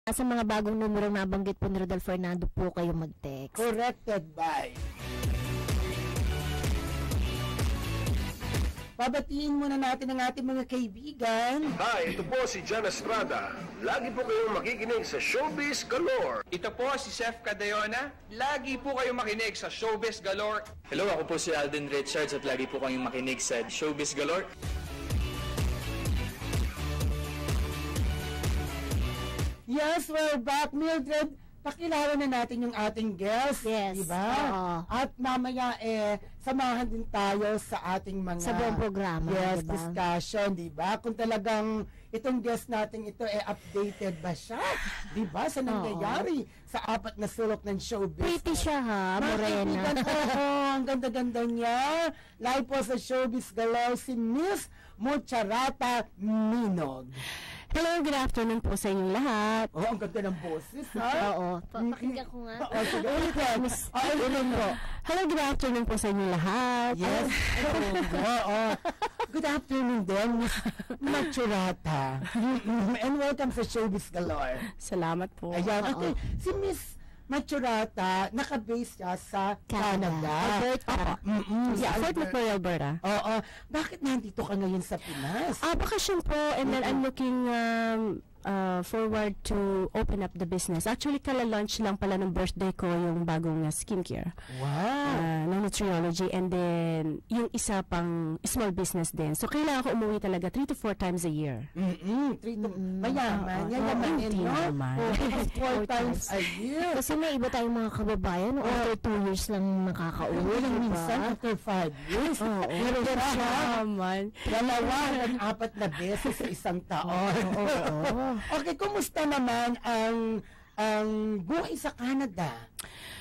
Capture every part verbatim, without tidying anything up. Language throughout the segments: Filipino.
sa mga bagong numerong nabanggit po ni Rodel Fernando po kayo mag-text. Corrected by. Babatiin muna natin ang ating mga kaibigan. Hi, ito po si John Estrada. Lagi po kayong makikinig sa Showbiz Galore. Ito po si Chef Cadayona. Lagi po kayong makinig sa Showbiz Galore. Hello, ako po si Alden Richards at lagi po kayong makinig sa Showbiz Galore. Yes, we're back, Mildred. Pakilala na natin yung ating guest, yes, diba? Oo. At mamaya eh samahan din tayo sa ating mga sa buong programa, yes, diba? discussion, diba? Kung talagang itong guest natin ito eh updated ba siya, diba? Sa nangyayari oo. Sa apat na sulok ng showbiz. Pretty siya ha, morena. Oo, ang ganda-ganda niya. Live po sa Showbiz Galore si Miss Mucharata Minog. Hello, good afternoon po sa inyong lahat. Oh, ang ganda ng boses, ha? Oo. Pakinggan ko nga. Oo, sige. Ulit po. Oo, ulit po. Hello, good afternoon po sa inyong lahat. Yes. Oo. Good afternoon din, Miss Machurata. And welcome sa Showbiz Galore. Salamat po. Ayan. Okay. Si Miss Machurata, naka-base siya sa Canada. Canada. Alberta. Mm -mm, yeah, Fort McMurray, Alberta. Oo. Bakit nandito ka ngayon sa Pinas? Ah, bakasyon po, and then I'm looking um, uh, forward to open up the business. Actually, kala-launch lang pala ng birthday ko yung bagong uh, skincare. Wow. Uh, ng Nutriology, and then yung isa pang small business din. So, kailangan ko umuwi talaga three to four times a year. Mm-mm. Three to, mm-mm. Mayaman. Yan naman din, no? naman. Four times a year. Kasi may iba tayong mga kababayan, oh. after two years lang nakaka-uwi. Lang diba? minsan, after five years. Oo. Pero siya, man. Dalawa at apat na beses sa isang taon. Oo. Oo. Okay, kumusta naman ang ang buhay sa Canada?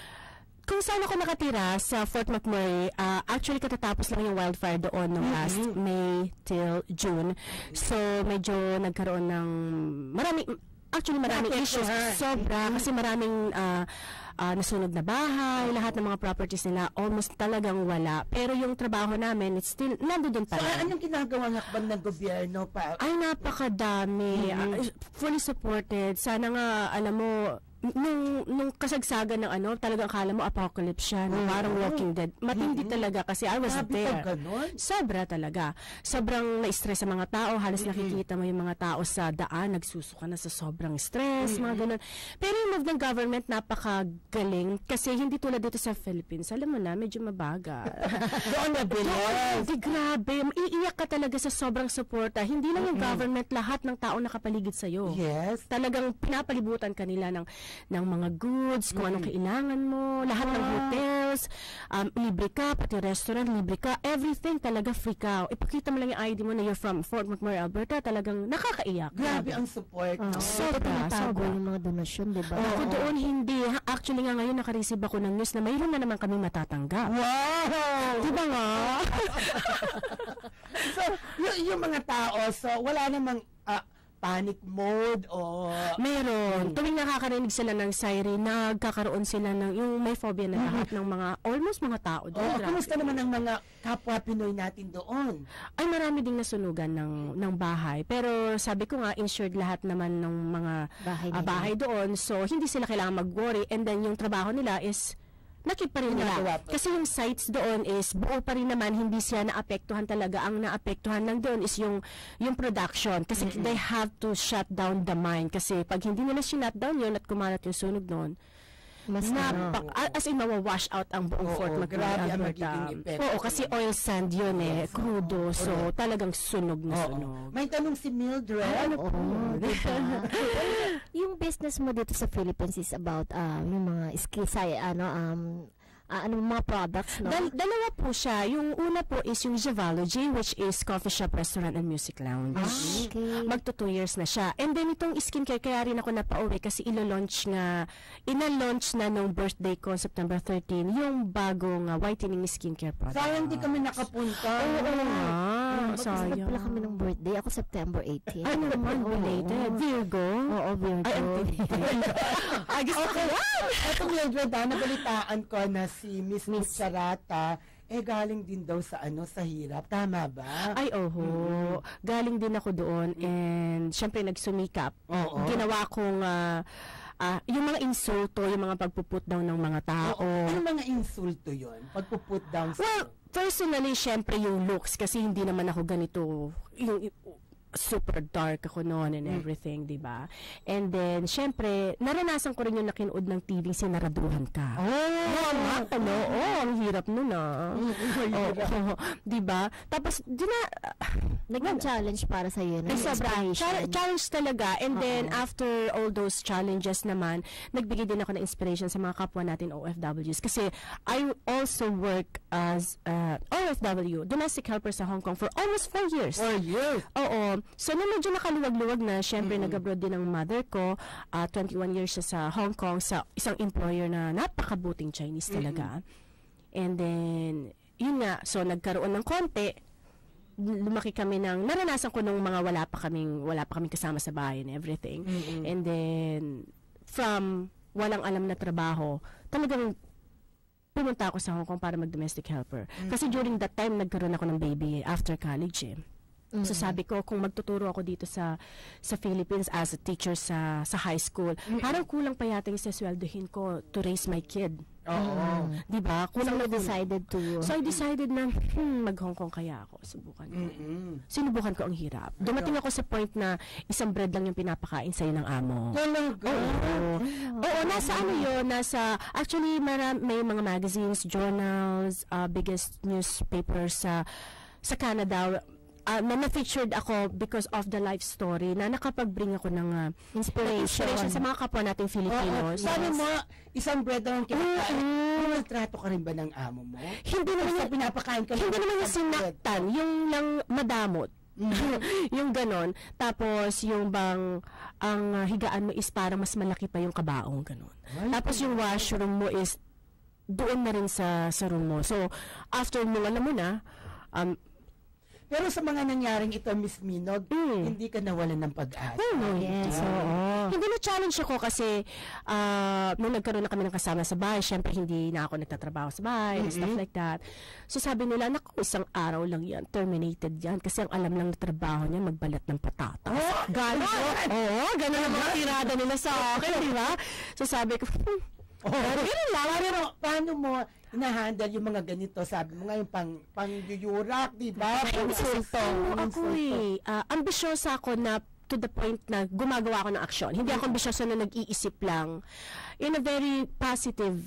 Kung saan ako nakatira sa Fort McMurray, uh, actually katatapos lang yung wildfire doon noong last mm-hmm. May till June. So, medyo nagkaroon ng maraming, actually maraming Bakit issues. ha? Sobra, kasi maraming uh, uh, nasunog na bahay, lahat ng mga properties nila almost talagang wala. Pero yung trabaho namin, it's still, nandoon pa So, rin. anong ginagawa ng hakbang ng gobyerno pa? Ay, napakadami. Mm-hmm. Uh, fully supported. Sana nga, alam mo, nung, nung kasagsagan ng ano, talagang akala mo apocalypse siya, no? Parang Walking Dead. Matindi mm-hmm. talaga kasi I was Sabi there. ganun? Sobra talaga. Sobrang na-stress sa mga tao. Halos mm-hmm. nakikita mo yung mga tao sa daan, nagsusuka na sa sobrang stress, mm-hmm. mga ganun. Pero yung move ng government, napakagaling. Kasi hindi tulad dito sa Philippines. Alam mo na, medyo mabaga. Doon na bilis. Di grabe. Iiyak ka talaga sa sobrang suporta. Hindi lang yung mm-hmm. government, lahat ng tao nakapaligid sa'yo. Yes. Talagang pinapalibutan kanila ng ng mga goods, kung anong kailangan mo, lahat ng hotels, um, libre ka, pati restaurant, libre ka, everything talaga free ka. Ipakita mo lang yung I D mo na you're from Fort McMurray, Alberta, talagang nakakaiyak. Grabe ang support. Uh, no? sobra, sobra. yung mga donasyon, diba? Oh, ako doon hindi. Actually nga ngayon nakareceive ako ng news na mayroon na naman kami matatanggap. Wow! Diba nga? So, y- yung mga tao, so wala namang uh, panic mode o... Meron. Tuwing nakakarinig sila ng siren, nagkakaroon sila ng, yung may phobia na lahat ng mga, almost mga tao doon. Oh, kumusta naman ang mga kapwa Pinoy natin doon? Ay, marami ding nasunugan ng, ng bahay. Pero sabi ko nga, insured lahat naman ng mga bahay, uh, bahay doon. So, hindi sila kailangan mag-worry. And then, yung trabaho nila is nakip pa rin nila. Kasi yung sites doon is buo pa rin naman, hindi siya naapektuhan talaga. Ang naapektuhan lang doon is yung yung production. Kasi mm-hmm. they have to shut down the mine. Kasi pag hindi nila shut down yun at kumalat yung sunog doon, mas napak, ano, as in mawawash out ang buong oo, Fort McMurray, Alberta. Oo, kasi oil sand yun eh, yes, crudo. So, okay. talagang sunog na oo. sunog. May tanong si Mildred. Ano po? Yung business mo dito sa Philippines is about uh, yung mga skisay, ano, um, Uh, ano mga products, no? Dal- dalawa po siya. Yung una po is yung Javology, which is coffee shop, restaurant, and music lounge. Ah, okay. Magto two years na siya. And then itong skincare, kaya rin ako napauwi kasi ilo-launch nga, ina-launch na nung birthday ko, September thirteenth, yung bagong uh, whitening skincare product. Sayang di kami nakapunta. Oo, oo nga. Magkasunod pala kami ng birthday. Ako September eighteenth. Ano naman, related? Virgo? Oo, Virgo. Ay, gusto ko yan! Ito, Mildred, nabalitaan ko na si Miss Mucharata eh galing din daw sa ano, sa hirap. Tama ba? Ay, oho. Mm-hmm. Galing din ako doon and syempre nagsumikap. Oo. Ginawa kong uh, uh, yung mga insulto, yung mga pagpuput down ng mga tao. Oo. Ano mga insulto yon? Pagpuput down sa... Well, personally, syempre yung looks kasi hindi naman ako ganito yung super dark ako noon and everything, mm. di ba? And then, syempre, naranasan ko rin yung nakinood ng T V, sinaraduhan ka. Oh! Oo, nga, ano? Oo, ang hirap nun ah. Oo, oh, di ba? Tapos, di na... Naging challenge para sa iyo. Ay, sobra. Chal- challenge talaga. And Uh-oh. then, after all those challenges naman, nagbigay din ako ng inspiration sa mga kapwa natin O F Ws. Kasi, I also work as uh, O F W, domestic helper sa Hong Kong for almost four years. Four years? Oo. So, na medyo nakaluwag-luwag na, syempre, mm-hmm. nag-abroad din ang mother ko. Uh, twenty-one years siya sa Hong Kong sa isang employer na napakabuting Chinese talaga. Mm-hmm. And then, yun nga. So, nagkaroon ng konti. Lumaki kami ng, naranasan ko nung mga wala pa kaming, wala pa kaming kasama sa bahay and everything. Mm-hmm. And then, from walang alam na trabaho, talagang pumunta ako sa Hong Kong para mag-domestic helper. Mm-hmm. Kasi during that time, nagkaroon ako ng baby after college eh. Mm-hmm. So sabi ko, kung magtuturo ako dito sa sa Philippines as a teacher sa sa high school, mm-hmm. parang kulang pa yata yung sasweldohin ko to raise my kid. Oo. Mm-hmm. Diba? Kulang so, na decided to... So I decided na, hmm, mag-Hong Kong kaya ako. Subukan ko. Mm-hmm. Sinubukan ko ang hirap. Dumating ako sa point na isang bread lang yung pinapakain sa'yo ng amo. Talaga? Oo. Oo, nasa ano yun, nasa, actually, mara, may mga magazines, journals, uh, biggest newspapers sa sa Canada, uh, na na-featured ako because of the life story na nakapag-bring ako ng uh, inspiration. inspiration sa mga kapwa nating Filipinos. Oh, oh. Sabi mo, isang bread ang kinakain. Mm-hmm. Maltrato ka rin ba ng amo mo? Hindi naman yung pinapakain ka. Hindi naman yung sinaktan, yung lang madamot. Mm-hmm. yung ganon. Tapos, yung bang, ang uh, higaan mo is parang mas malaki pa yung kabaong, ganon. Ay, tapos, yung washroom mo is doon na rin sa, sa room mo. So, after mo, alam mo na, um, pero sa mga nangyaring ito, Miss Minog, mm. hindi ka nawalan ng pag-asa. Oh, no, yes. So, oh. Hindi na-challenge ako kasi uh, nung nagkaroon na kami ng kasama sa bahay, syempre hindi na ako nagtatrabaho sa bahay, mm-hmm. stuff like that. So sabi nila, naku, isang araw lang yan, terminated yan. Kasi ang alam lang na trabaho niya, magbalat ng patatas. Oh, gano'n. Oo, oh, gano'n ang mga tirada nila sa akin, di ba? So sabi ko, hmm, oh, gano'n lang. Pero paano mo ina-handle yung mga ganito? Sabi mo nga yung pang, pang-yuyurak, di ba? Pang-insulto. Ako eh, uh, ambisyosa ako na to the point na gumagawa ako ng aksyon. Hindi ako ambisyosa na nag-iisip lang. In a very positive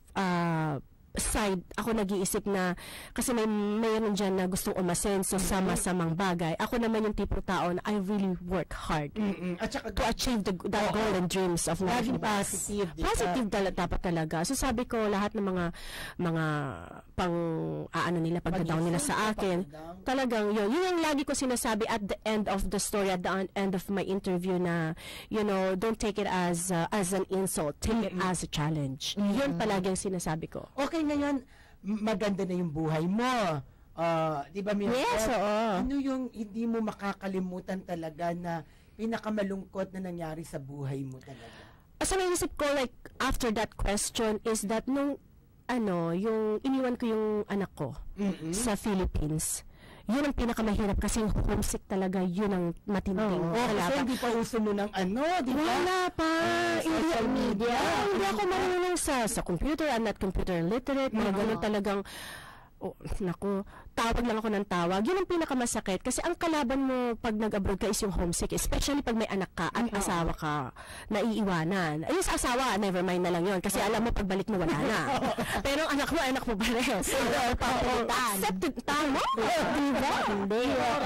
uh, side, ako nag-iisip na kasi may mayroon dyan na gustong umasenso sa masamang bagay. Ako naman yung tipong tao na I really work hard mm-mm. At saka, to achieve the, the oh, goal and dreams of life. Laging positive. Positive dala, dapat talaga. So sabi ko, lahat ng mga mga pang aano nila, pagdadown nila sa akin, talagang yun. Yun yung lagi ko sinasabi at the end of the story, at the end of my interview na, you know, don't take it as uh, as an insult. Take mm-mm. it as a challenge. Mm-mm. Yun palagi ang sinasabi ko. Okay, ngayon, maganda na yung buhay mo. Uh, di ba, Miss? Yes, oo. Ano yung hindi mo makakalimutan talaga na pinakamalungkot na nangyari sa buhay mo talaga? As ang naisip ko, like, after that question is that nung, ano, yung iniwan ko yung anak ko mm-hmm. sa Philippines, yun ang pinakamahirap kasi yung homesick talaga, yun ang matinding. Oo, oh, kasi hindi pa uso mo ng ano, di ba? Wala pa. Uh, social media. Yeah, hindi ako marunong sa, sa computer. I'm not computer literate. Mga mm-hmm. ganun talagang, oh, naku, tawag lang ako ng tawag. Yun ang pinakamasakit. Kasi ang kalaban mo pag nag-abroad ka is yung homesick. Especially pag may anak ka at mm-hmm. asawa ka na iiwanan. Ayun sa asawa, never mind na lang yun. Kasi alam mo, pagbalik mo, wala na. Pero ang anak mo, anak mo pa rin. So, accepted. Tama? Diba? Hindi.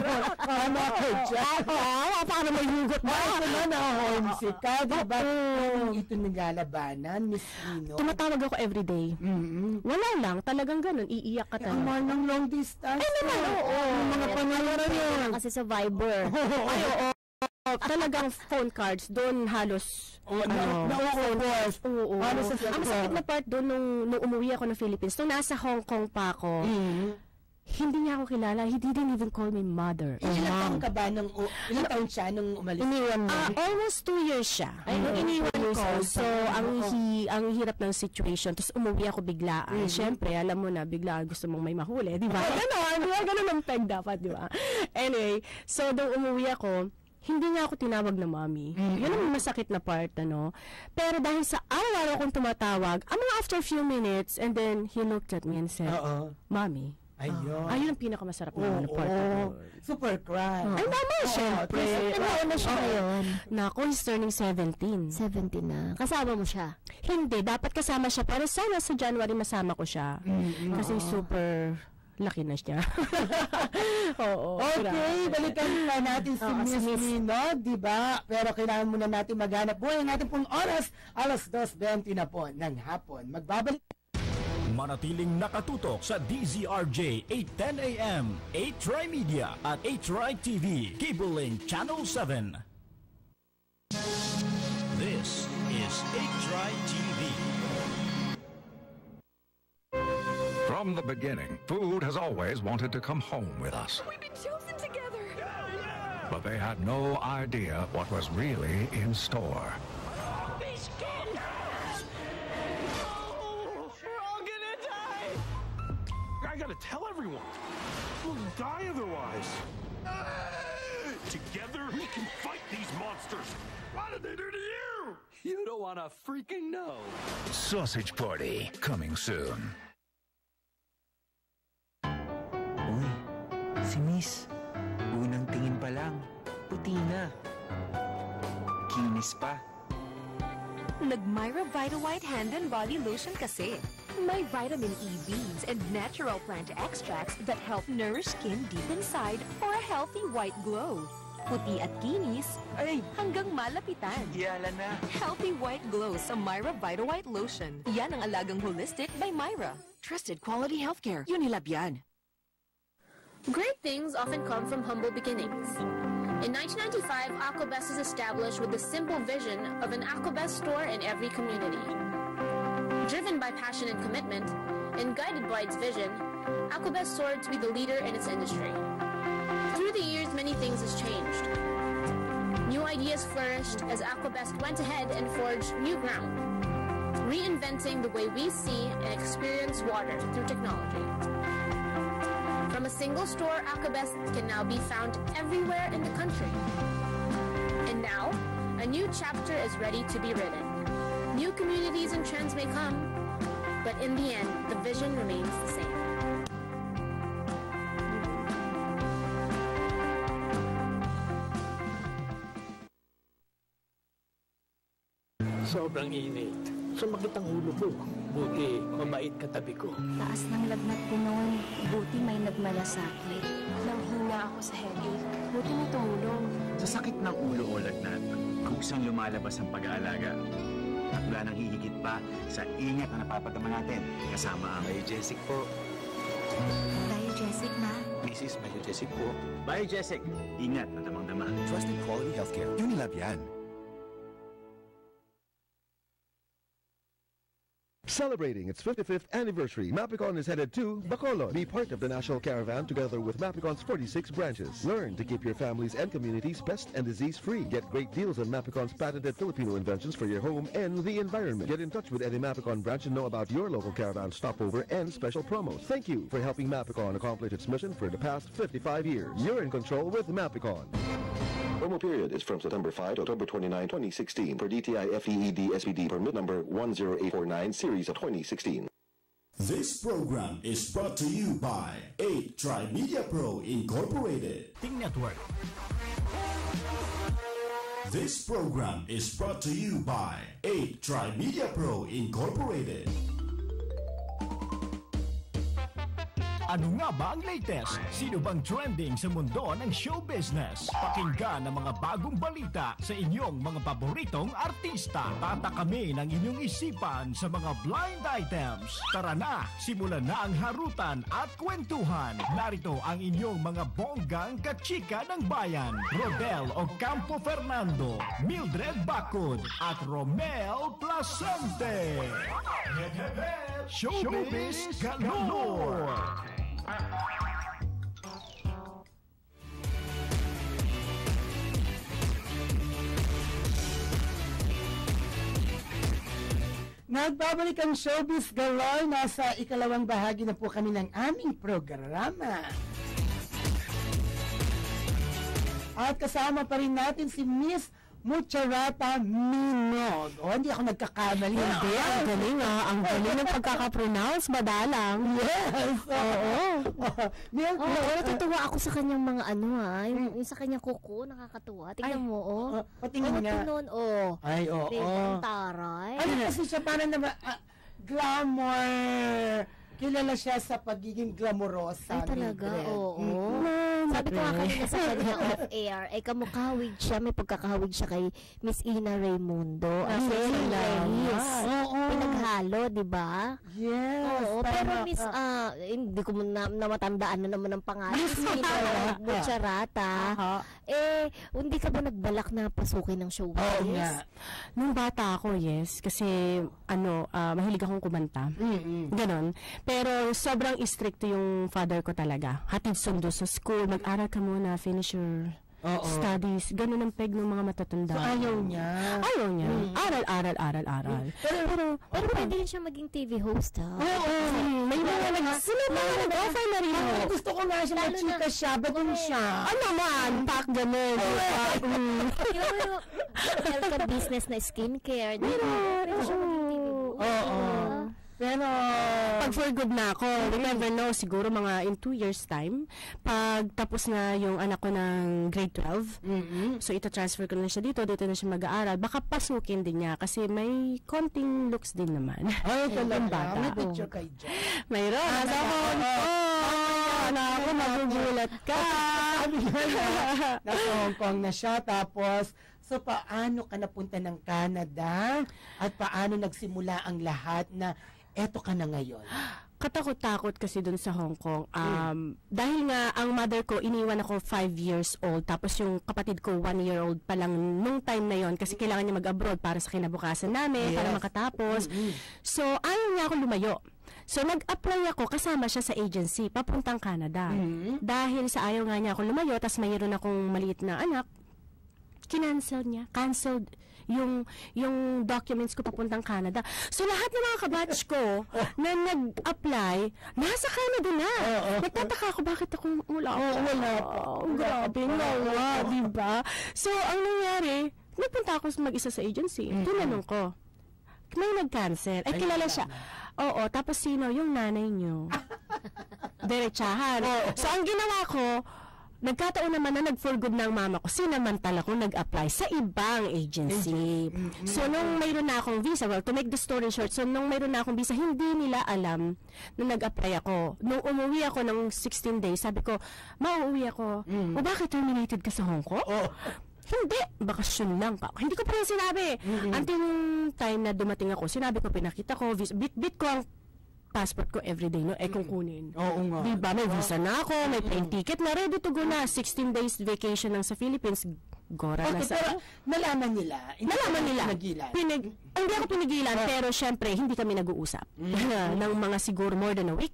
Tama ko dyan. Oo, paano may hugot ba? Bakit naman na homesick ka? Diba? Ito naglalabanan, Miss Nino. Tumatawag ako everyday. Mm-hmm. Wala lang. Talagang ganun. Iiyak ka talaga. Ang mahal ng long distance. Ay naman, oo. Yung mga pangalan yun. Kasi sa Viber. Ay, oo. Talagang phone cards. Doon halos, oh, ano, na, na, phone cards. Oo, oo. Ang masakit na part doon nung, nung umuwi ako ng Philippines. Nung nasa Hong Kong pa ako, mm-hmm. Hindi niya ako kilala. He didn't even call me mother. or Ilang mom. taon ka ba nung, u- ilang taon siya nung umalis? Iniwan mo. Ah, almost two years siya. Ay, Nung no, iniwan two years ko, old so pa. ang hi, ang hirap ng situation. Tapos umuwi ako biglaan. Siyempre, alam mo na, biglaan gusto mong may mahuli, di ba? Ganon, di ba? Ganon ang peg dapat, di ba? Anyway, so nung umuwi ako, hindi nga ako tinawag na mommy. Yun ang masakit na part, ano. Pero dahil sa araw-araw akong tumatawag, ang mga after few minutes, and then he looked at me and said, Oo. Mommy. Ayun. Ayun ang pinakamasarap na ano, Oo. part. Oo. Super cry. Ay, mama, syempre. Ilan na siya ngayon? Nako, he's turning seventeen. seventeen na. Kasama mo siya? Hindi, dapat kasama siya. Pero sana sa January masama ko siya. Kasi super laki na siya. Oo. Okay, grabe. balikan na natin si Oo, si Miss Miss. Nino, di ba? Pero kailangan muna natin maghanap buhay. Ang ating pong oras, alas dos twenty na po ng hapon. Magbabalik. Manatiling nakatutok sa D Z R J eight ten A M, eight Tri-Media at eight Tri-T V, Cable Link Channel seven. This is eight Tri-T V. From the beginning, food has always wanted to come home with us. We've been chosen together. But they had no idea what was really in store. These kids! Oh, we're all gonna die. I gotta tell everyone. We'll die otherwise. Together, we can fight these monsters. What did they do to you? You don't want to freaking know. Sausage Party, coming soon. Uy, si Miss. Unang tingin pa lang, puti na. Kinis pa. Nag-Myra Vita-White Hand and Body Lotion kasi. May vitamin E beads and natural plant extracts that help nourish skin deep inside for a healthy white glow. Puti at kinis, Ay, hanggang malapitan. yala na. Healthy white glow sa Myra Vita-White Lotion. Yan ang alagang holistic by Myra. Trusted quality healthcare. Unilab yan. Great things often come from humble beginnings. In nineteen ninety-five, Aquabest was established with the simple vision of an Aquabest store in every community. Driven by passion and commitment, and guided by its vision, Aquabest soared to be the leader in its industry. Through the years, many things has changed. New ideas flourished as Aquabest went ahead and forged new ground, reinventing the way we see and experience water through technology. From a single store, Aquabest can now be found everywhere in the country. And now, a new chapter is ready to be written. New communities and trends may come, but in the end, the vision remains the same. Sobrang init. Sumakit ang ulo ko. Buti, mabait katabi ko. Taas ng lagnat ko noon. Buti may nagmalasakit. Nanghina ako sa headache. Buti na tumulong. Sa sakit ng ulo o lagnat, kusang lumalabas ang pag-aalaga. At wala nang hihigit pa sa ingat na napapadama natin kasama ang Biogesic po. Biogesic na? Missus Biogesic po. Biogesic, ingat na damang-dama. Trusted quality healthcare. Unilab yan. Celebrating its fifty-fifth anniversary, Mapicon is headed to Bacolod. Be part of the national caravan together with Mapicon's forty-six branches. Learn to keep your families and communities pest and disease free. Get great deals on Mapicon's patented Filipino inventions for your home and the environment. Get in touch with any Mapicon branch and know about your local caravan stopover and special promos. Thank you for helping Mapicon accomplish its mission for the past fifty-five years. You're in control with Mapicon. Promo period is from September fifth to October twenty-ninth, twenty sixteen for D T I F E E D S P D permit number one zero eight four nine series of twenty sixteen. This program is brought to you by eight Tri-Media Pro Incorporated. Ting Network. This program is brought to you by eight Tri-Media Pro Incorporated. Ano nga ba ang latest? Sino bang trending sa mundo ng show business? Pakinggan ang mga bagong balita sa inyong mga paboritong artista. Tatak kami ng inyong isipan sa mga blind items. Tara na, simulan na ang harutan at kwentuhan. Narito ang inyong mga bonggang kachika ng bayan. Rodel Ocampo Fernando, Mildred Bacud at Romel Placente. Showbiz Galore! Nagbabalik ang Showbiz Galore. Nasa ikalawang bahagi na po kami ng aming programa. At kasama pa rin natin si Miss Mucharata Minog. O, hindi ako nagkakamali. Hindi, ang galing ah. Ang galing ng pagkakapronounce, madalang. Yes. Oo. Oo, oh, natutuwa ako sa kanyang mga ano ah. Yung, yung sa kanyang kuko, nakakatuwa. Tingnan mo, oh. Uh, patingin nga. Noon, oh. Ay, oo. Oh, oh. Taray. Ano kasi siya, parang naman, uh, glamour. Kilala siya sa pagiging glamorosa. Ay, talaga, oo. Mm-hmm. Sabi ko nga kanina sa kanya off-air, ay kamukawig siya, may pagkakawig siya kay Miss Ina Raimundo. Ang Reyes. Oo. Pinaghalo, di ba? Yes. Oo, pero Miss, ah, hindi ko na, na matandaan na naman ang pangalan. Miss Ina Mucharata. Eh, hindi ka ba nagbalak na pasukin ng showbiz? Oo nga. Nung bata ako, yes. Kasi, ano, uh, mahilig akong kumanta. Mm-hmm. Ganon. Pero sobrang stricto yung father ko talaga. Hatid sundo sa school, mag-aral ka muna, finish your Oo. studies. Ganun ang peg ng mga matatanda. So ayaw niya? Ayaw niya. Mm. Aral, aral, aral, aral. Mm. Pero, pero, pero pwede rin siya maging T V host, ha? Oo. Mm. May mga nag- sila mga nag-offer na rin. Ako, gusto ko nga siya, mag-chika siya, bagong siya. Ano man, pak ganun. Yung health and business na skincare. Pero, pwede siya maging T V host. Oo. Pero, pag for good na ako, we never know, siguro mga in two years time, pag tapos na yung anak ko ng grade twelve, mm-hmm. so ito-transfer ko na siya dito, dito na siya mag-aaral, baka pasukin din niya, kasi may konting looks din naman. Ay, talagang bata. May picture kayo dyan. Mayroon. Nasa Hong Kong. Ako, magugulat ka. Nasa Hong Kong na siya, tapos, so paano ka napunta ng Canada at paano nagsimula ang lahat na eto ka na ngayon? Katakot-takot kasi dun sa Hong Kong. Um, mm. Dahil nga, ang mother ko, iniwan ako five years old. Tapos yung kapatid ko, one year old pa lang nung time na yon kasi kailangan niya mag-abroad para sa kinabukasan namin, yes. para makatapos. Mm-hmm. So, ayaw niya ako lumayo. So, nag-apply ako, kasama siya sa agency, papuntang Canada. Mm-hmm. Dahil sa ayaw nga niya ako lumayo, tas mayroon akong maliit na anak, kinancel niya. Canceled yung yung documents ko papuntang Canada. So, lahat ng mga kabatch ko na nag-apply, nasa Canada na. Oh, oh. Nagtataka ako, bakit ako wala? Oo, oh, wala pa. Oh, grabe, nawa, diba? So, ang nangyari, nagpunta ako mag-isa sa agency. Mm-hmm. Tinanong ko, may nag-cancel. Ay, kilala siya. Oo, tapos sino? Yung nanay niyo. Diretsahan. Oh, so, ang ginawa ko, nagkataon naman na nag-for good ng mama ko, sinamantala ko nag-apply sa ibang agency. Mm-hmm. So, nung mayroon na akong visa, well, to make the story short, so nung mayroon na akong visa, hindi nila alam na nag-apply ako. Nung umuwi ako ng sixteen days, sabi ko, mauuwi ako. Mm-hmm. O bakit terminated ka sa Hong Kong? Oh. Hindi, bakasyon lang pa. Hindi ko pa rin sinabi. Mm-hmm. Until yung time na dumating ako, sinabi ko, pinakita ko, bit-bit ko ang passport ko everyday, no? Eh, kung kunin. Oo nga. Diba, may visa na ako, may plane ticket na, ready to go na. sixteen days vacation lang sa Philippines. Gora okay, na sa... Pero, nalaman nila. Nalaman nila. Pinigilan. Pinig, hindi ako pinigilan, oh. pero syempre, hindi kami nag-uusap. Mm-hmm. Ng mga siguro more than a week.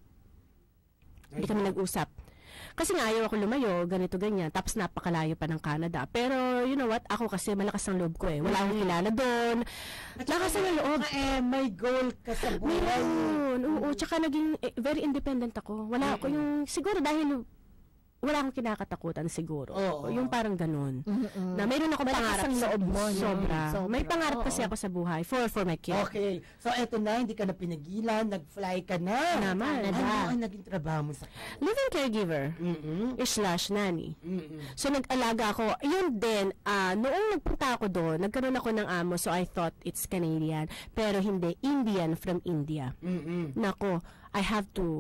Hindi kami nag-usap. Kasi nga ayaw ako lumayo, ganito, ganyan. Tapos napakalayo pa ng Canada. Pero, you know what? Ako kasi malakas ang loob ko eh. Wala akong kilala doon. Lakas ang loob. Eh, may goal ka sa buhay. Mayroon. Oo, tsaka naging eh, very independent ako. Wala ako yung, siguro dahil wala akong kinakatakutan siguro. Oo. Yung parang ganun. Mm-mm. Na mayroon ako pangarap sa loob mo. Sobra. Sobra. May pangarap Oo. kasi ako sa buhay for for my kid. Okay. So, eto na, hindi ka na pinigilan, nag-fly ka na. Naman. Ano ang naging trabaho mo sa Canada? Living caregiver. Mm-hmm. Slash nanny. Mm-hmm. So, nag-alaga ako. Yun din, uh, noong nagpunta ako doon, nagkaroon ako ng amo, so I thought it's Canadian. Pero hindi, Indian from India. Mm-hmm. Nako, I have to,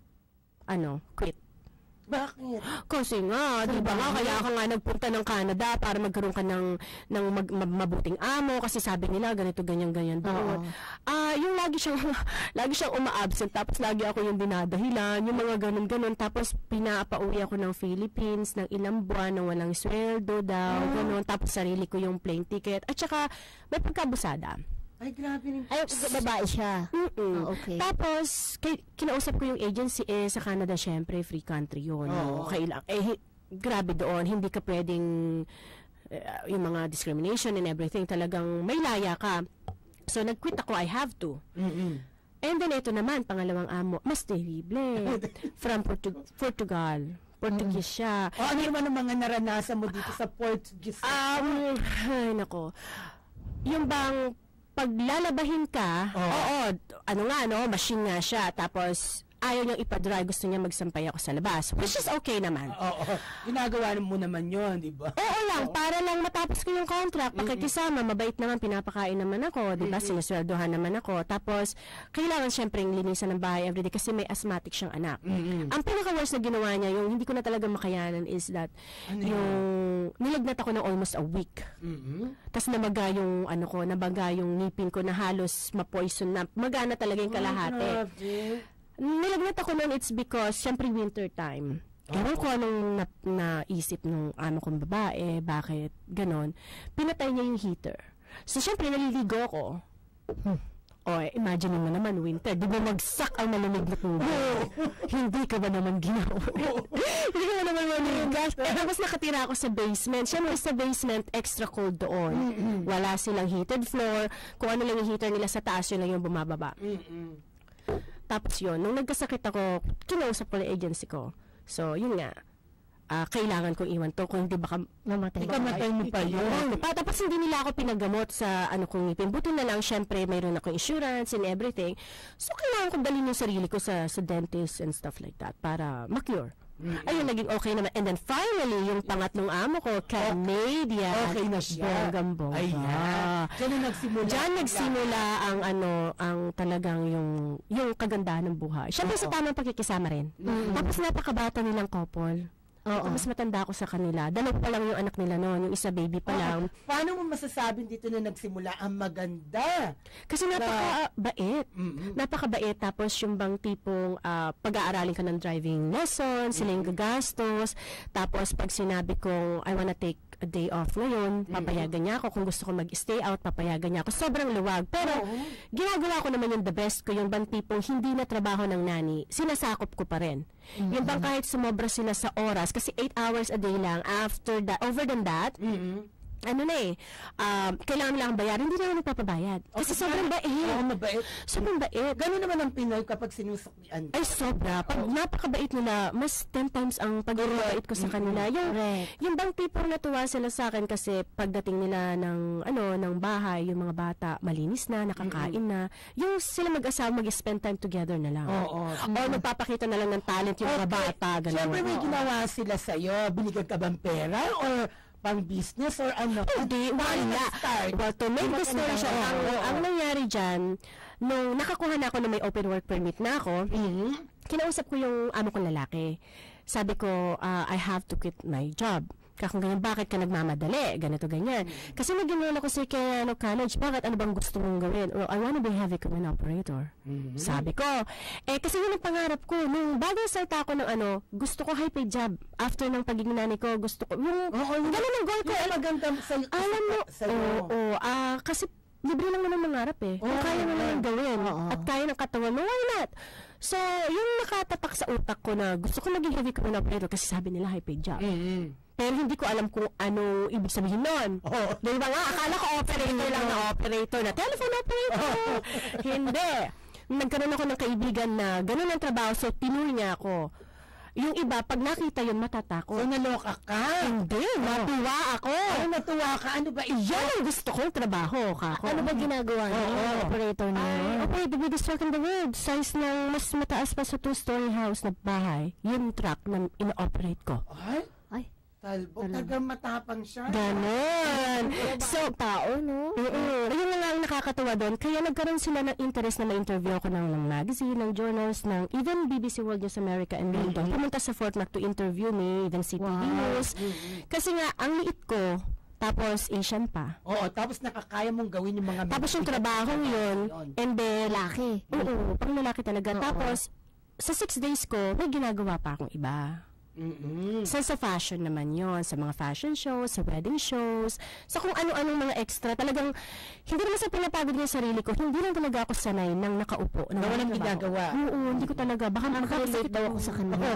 ano, quit. Bakit? Kasi nga, di ba nga, kaya ka nga nagpunta ng Canada para magkaroon ka ng, ng mag, mabuting amo kasi sabi nila ganito, ganyan, ganyan doon. Ah, uh, yung lagi siyang, lagi siyang uma-absent tapos lagi ako yung dinadahilan, yung mga ganun, ganun. Tapos pinapauwi ako ng Philippines ng ilang buwan na walang sweldo daw, oh. ganun. Tapos sarili ko yung plane ticket. At saka, may pagkabusada. Ay, grabe rin. Ay, babae siya. Mm-mm. Oh, okay. Tapos, kay, kinausap ko yung agency, eh, sa Canada, syempre, free country yun. Oh. No? Kailang, eh, grabe doon, hindi ka pwedeng, uh, yung mga discrimination and everything, talagang may laya ka. So, nag-quit ako, I have to. Mm-mm. And then, ito naman, pangalawang amo, mas terrible. From Portu- Portugal. Portuguese siya. O, ano naman ang mga naranasan mo dito sa Portuguese? Um, ay, nako. Yung bang paglalabahin ka, Oh. oo, ano nga, no, machine nga siya. Tapos, ayaw niyang ipa-dry, gusto niya magsampay ako sa labas. Which is okay naman. Oo, ginagawa mo naman yun, di ba? Oo lang, para lang matapos ko yung contract, pakikisama, mabait naman, pinapakain naman ako, di ba, sinusweldohan naman ako. Tapos, kailangan syempre yung linisan ng bahay everyday kasi may asthmatic siyang anak. Mm-hmm. Ang pinaka-worst na ginawa niya, yung hindi ko na talaga makayanan is that, Ano yung nilagnat ako ng almost a week. Mm-hmm. Tapos nabaga yung, ano ko, nabaga yung ngipin ko na halos ma-poison na, magana talaga yung kalahati. Grabe. Nilagnat ako noon, it's because, syempre winter time. Ewan ko anong na, naisip nung amo kong babae, bakit ganon. Pinatay niya yung heater. So, syempre, naliligo ako. Hmm. O, imagine mo naman, winter. Di ba magsak ang malamig na tubig? Hindi ka ba naman ginawa? Hindi ka ba naman manigas? Eh, tapos nakatira ako sa basement. Syempre, sa basement, extra cold doon. Wala silang heated floor. Kung ano lang yung heater nila sa taas, yun lang yung bumababa. Tapos yun, nung nagkasakit ako, kinausap ko na agency ko. So, yun nga, uh, kailangan kong iwan to, kung hindi baka mamatay. Ikamatay mo pa yun. Pa, tapos hindi nila ako pinagamot sa ano kong ngipin. Buti na lang, syempre, mayroon ako insurance and everything. So, kailangan ko dalhin yung sarili ko sa, sa dentist and stuff like that para ma-cure. Mm-hmm. Ayun, naging okay naman. And then finally, yung pangatlong amo ko, Canadian. Okay na siya. Bonggang-bongga. Ayan. Diyan na nagsimula. Diyan nagsimula ang ano, ang talagang yung yung kagandahan ng buhay. Siyempre sa tamang pagkikisama rin. Mm-hmm. Tapos napakabata nilang couple. Oo. Mas matanda ako sa kanila. Dalawa pa lang yung anak nila noon, yung isa baby pa lang. Oh, paano mo masasabing dito na nagsimula ang maganda? Kasi napakabait. Mm-hmm. Napakabait. Tapos yung bang tipong uh, pag-aaralin ka ng driving lesson, mm-hmm. sila yung gagastos. Tapos pag sinabi kong I wanna take a day off ngayon, papayagan niya ako. Kung gusto ko mag-stay out, papayagan niya ako. Sobrang luwag. Pero oh. ginagawa ko naman yung the best ko. Yung bang tipong hindi na trabaho ng nani, sinasakop ko pa rin. Mm-hmm. Yung bang kahit sumobra sila sa oras, kasi eight hours a day lang, after that, over than that, mm-hmm. ano na eh, um, kailangan lang bayaran, hindi na ako nagpapabayad. Kasi okay, sobrang bait. Oo, oh, mabait. Sobrang bait. Gano'n naman ang Pinoy kapag sinusuklian. Ay, sobra. Pag oh. napakabait nila, mas ten times ang pag-ibait ko sa kanila. Yung, yung bang tipong natuwa sila sa akin kasi pagdating nila ng, ano, ng bahay, yung mga bata, malinis na, nakakain mm-hmm. na, yung sila mag-asawa, mag-spend time together na lang. Oo. Oh, oh. O nagpapakita na lang ng talent yung okay. mga bata. Ganun. Siyempre may ginawa sila sa'yo. Binigyan ka bang pera? Or pang business or ano? Hindi, wala. Well, to make the story short, ang, ang nangyari dyan, nung nakakuha na ako na may open work permit na ako, mm-hmm. kinausap ko yung amo kong lalaki. Sabi ko, uh, I have to quit my job. Kung ganyan, bakit ka nagmamadali? Ganito, ganyan. Mm-hmm. Kasi nag-enroll ako sa Kayano College, bakit ano bang gusto mong gawin? Well, I wanna be heavy crane operator. Mm-hmm. Sabi ko. Eh, kasi yun ang pangarap ko. Nung bagong salta ako ng ano, gusto ko high paid job. After ng pagiging nanay ko, gusto ko, yung, oh, yung ganun ang goal ko. Yung maganda sa, alam mo, sa, oo, oh, oh, uh, kasi libre lang naman mangarap eh. Oh, kung kaya mo naman gawin. Oh, oh. At kaya ng katawan mo, why not? So, yung nakatapak sa utak ko na gusto ko maging heavy crane operator kasi sabi nila high paid job. Mm-hmm. Pero hindi ko alam kung ano ibig sabihin nun. Oh. Di ba nga, akala ko operator lang na operator, na telephone operator. Oh. Hindi. Nagkaroon ako ng kaibigan na ganun ang trabaho, so tinuro niya ako. Yung iba, pag nakita yun, matatakot. So, naloka ka? Hindi, oh. natuwa ako. Ay, natuwa ka? Ano ba iyon? Yan ang gusto kong trabaho, kako. Ano ba ginagawa niya? Oh, oh. Operator niya? Ay, okay, the biggest truck in the world. Size ng mas mataas pa sa two-story house na bahay. Yung truck na ino-operate ko. Ay? Talbo, tagang matapang siya. Ganon. So, tao, no? Oo. Ayun na nga ang nakakatawa doon. Kaya nagkaroon sila ng interest na ma-interview ako ng, ng magazine, ng journals, ng even B B C World News America and London. Mm-hmm. Pumunta sa Fort Mac to interview me, even C T V wow. News. Mm-hmm. Kasi nga, ang liit ko, tapos Asian pa. Oo, tapos nakakaya mong gawin yung mga... Tapos yung trabaho yun, and then... Lalaki. Oo, pang lalaki talaga. Oo. Tapos, sa six days ko, may ginagawa pa akong iba. Mm-hmm. Sa, sa fashion naman yon, sa mga fashion shows, sa wedding shows, sa kung ano-anong mga extra. Talagang, hindi naman sa pinapagod ng sarili ko, hindi lang talaga ako sanay nang nakaupo. Na walang ginagawa. Oo, hindi ko talaga. Baka makaka-relate daw ako sa kanila.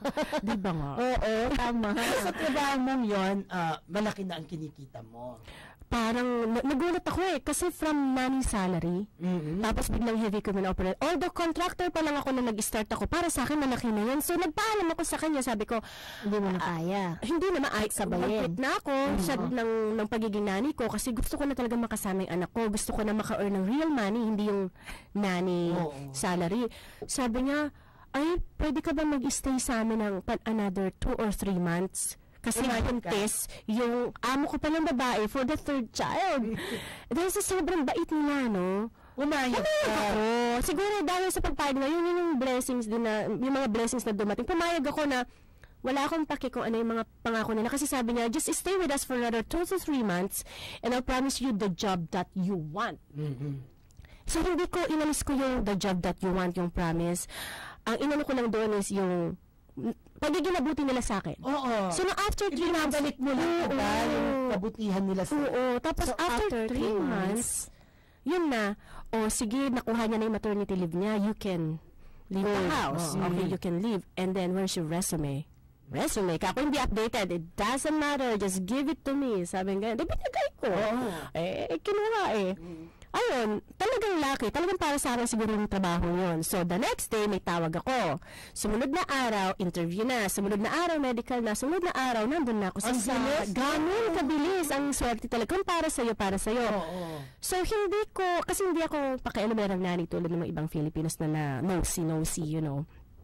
Di ba nga? Oo, tama. Sa trabaho mong yon, uh, malaki na ang kinikita mo. parang na- nagulat ako eh kasi from nanny salary mm-hmm. tapos biglang heavy equipment operator, although contractor pa lang ako na nag-start ako, para sa akin malaki na yan, so nagpaalam ako sa kanya, sabi ko hindi mo na kaya, uh, hindi na ma- sabayin na ako mm-hmm. sa ng, ng pagiging nanny ko kasi gusto ko na talaga makasama yung anak ko, gusto ko na maka-earn ng real money, hindi yung nanny oh. salary. Sabi niya, ay pwede ka ba mag-stay sa amin ng pa- another two or three months? Kasi buntis yung amo ko pa ng babae for the third child. Dahil sa sobrang bait nila, no? Umayag ako. Siguro dahil sa pagpayag na, yun yung blessings din na, yung mga blessings na dumating. Pumayag ako na wala akong paki kung ano yung mga pangako nila. Kasi sabi niya, just stay with us for another two to three months and I'll promise you the job that you want. Mm-hmm. So hindi ko, inalis ko yung the job that you want, yung promise. Ang inano ko lang doon is yung pagiging mabuti nila sa akin. Oo. So, na after three months, balik mo lang ba yung kabutihan nila sa oo. Tapos, so, after three months, yun na, o oh, sige, nakuha niya na yung maternity leave niya, you can leave oh, the house. Oh, okay, mm-hmm. you can leave. And then, where's your resume? Resume, kako hindi updated. It doesn't matter. Just give it to me. Sabi nga, di binagay ko. Oh. Eh, kinuha eh. Mm. Ayun, talagang lucky. Talagang para sa akin siguro yung trabaho yun. So, the next day, may tawag ako. Sumunod na araw, interview na. Sumunod na araw, medical na. Sumunod na araw, nandun na ako sa sa ganun kabilis. Ang swerte talaga. Kung para sa'yo, para sa'yo. Oh, oh. So, hindi ko, kasi hindi ako pakialamerang nanay tulad ng mga ibang Filipinos na na nosy, nosy, you know.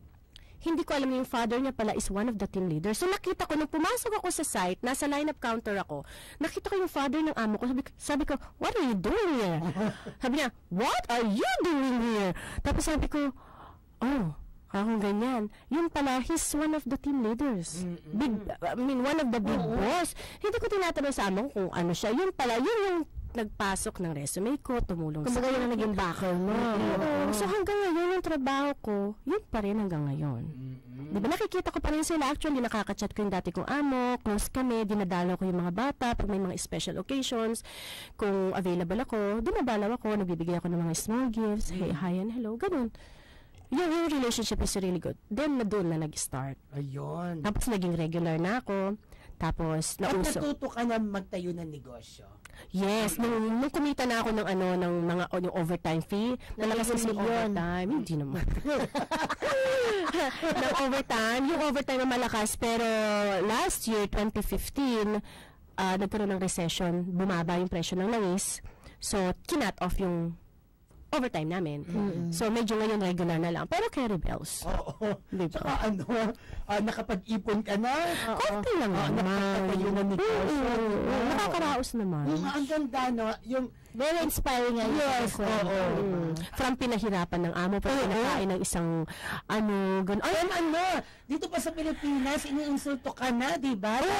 Hindi ko alam yung father niya pala is one of the team leaders. So nakita ko, nung pumasok ako sa site, nasa line-up counter ako, nakita ko yung father ng amo ko. Sabi, sabi ko, what are you doing here? Sabi niya, what are you doing here? Tapos sabi ko, oh, akong ganyan. Yung pala, he's one of the team leaders. Mm-hmm. Big, I mean, one of the big oh. boss. Hindi ko tinatanong sa amo kung ano siya. Yung pala, yun yung nagpasok ng resume ko, tumulong sa akin. Kumbaga yun naging backer mo. Oo. So hanggang ngayon, yung trabaho ko, yun pa rin hanggang ngayon. Mm-hmm. Diba nakikita ko pa rin sila. Actually, nakaka-chat ko yung dati kong amo, close kami, dinadalaw ko yung mga bata, pag may mga special occasions, kung available ako, dinadalaw ako, nagbibigay ako ng mga small gifts, mm-hmm. hey, hi and hello, ganun. Yung, yung relationship is really good. Then, na doon na nag-start. Ayun. Tapos, naging regular na ako. Tapos, nauso. At natuto ka na magtayo ng negosyo. Yes, nung, nung kumita na ako ng ano ng mga o, yung overtime fee, nalakas kasi yung overtime, hindi naman. ng overtime, yung overtime na malakas, pero last year, twenty fifteen, uh, nagkaroon ng recession, bumaba yung presyo ng langis, so kinat off yung overtime namin. Mm-hmm. So, medyo ngayon regular na lang. Pero carry bells. Oo. Oh, oh. Diba? Saka ano, uh, nakapag-ipon ka na. Uh, Konti lang uh, naman. Nakapagtayo na negosyo. Mm-hmm. Oh. Nakakaraos naman. Yung ang ganda, no? Yung very inspiring nga. Yes, oo. Oh, oh. mm. From pinahirapan ng amo, pero oh, pinakain ng isang, ano, gano'n. Ay, ano, dito pa sa Pilipinas, iniinsulto ka na, di ba? Oo,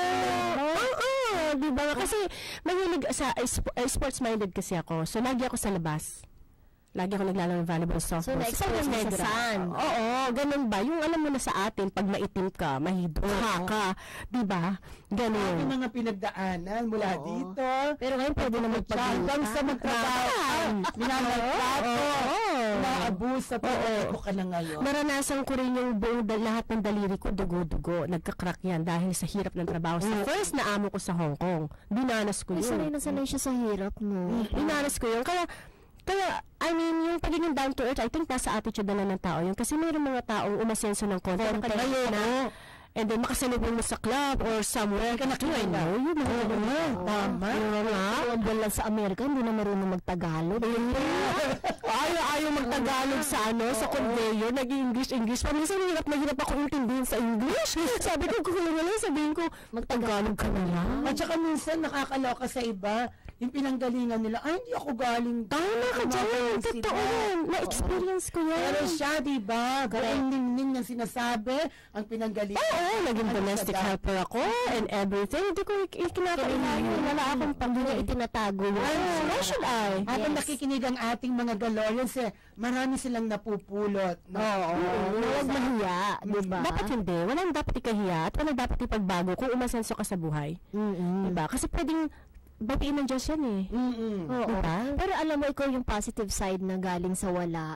oo, di ba? Kasi, mahilig sa, uh, sports-minded kasi ako. So, lagi ako sa labas. Lagi ako naglalaro ng volleyball, softball. So, na-expose mo sa sand. Oo, ganun ba? Yung alam mo na sa atin, pag maitim ka, mahidwa ka, di ba? Ganun. Yung mga pinagdaanan mula oo. Dito. Pero ngayon pwede na magpagluta. Hanggang sa magtrabaho. Minamaltrato. Naabusa. Pero ka na ngayon. Naranasan ko rin yung buong lahat ng daliri ko, dugo-dugo. Nagkakrak yan dahil sa hirap ng trabaho. Sa first na amo ko sa Hong Kong, dinanas ko yun. Ay, sanay na sanay siya sa hirap, no? Dinanas ko yun. Kaya, Kaya, I mean, yung pagiging down to earth, I think nasa attitude na lang ng tao yun. Kasi mayroong mga taong umasenso ng konti. Ngayon na, and then makasalubong mo sa club or somewhere. Ka nakilay na. Yun, mga naman. Tama. Yung wala sa Amerika, hindi na marunong magtagalog. Ayaw, ayaw magtagalog sa ano, sa conveyor. Nag-English, English. Paminsan, hirap na hirap ako intindihin sa English. Sabi ko, kung wala, sabihin ko, magtagalog ka na lang. At saka minsan, nakakaloka sa iba, yung pinanggalingan nila, ay, hindi ako galing. Tama ka dyan. Totoo yan. Na-experience ko yan. Pero siya, diba? Galing ning-ning ng sinasabi, ang pinanggalingan. Oo, naging domestic helper ako and everything. Hindi ko ikinakain. Wala akong panggalingan. Itinatago yun. Why should I? Habang nakikinig ang ating mga galorians, eh, marami silang napupulot. Oo. Huwag mahiya. Diba? Dapat hindi. Walang dapat ikahiya at walang dapat ipagbago kung umasenso ka sa buhay. Diba? Kasi pwedeng batiin ng Diyos yan eh. Mm-mm. Oo. Diba? Pero alam mo, ikaw yung positive side na galing sa wala.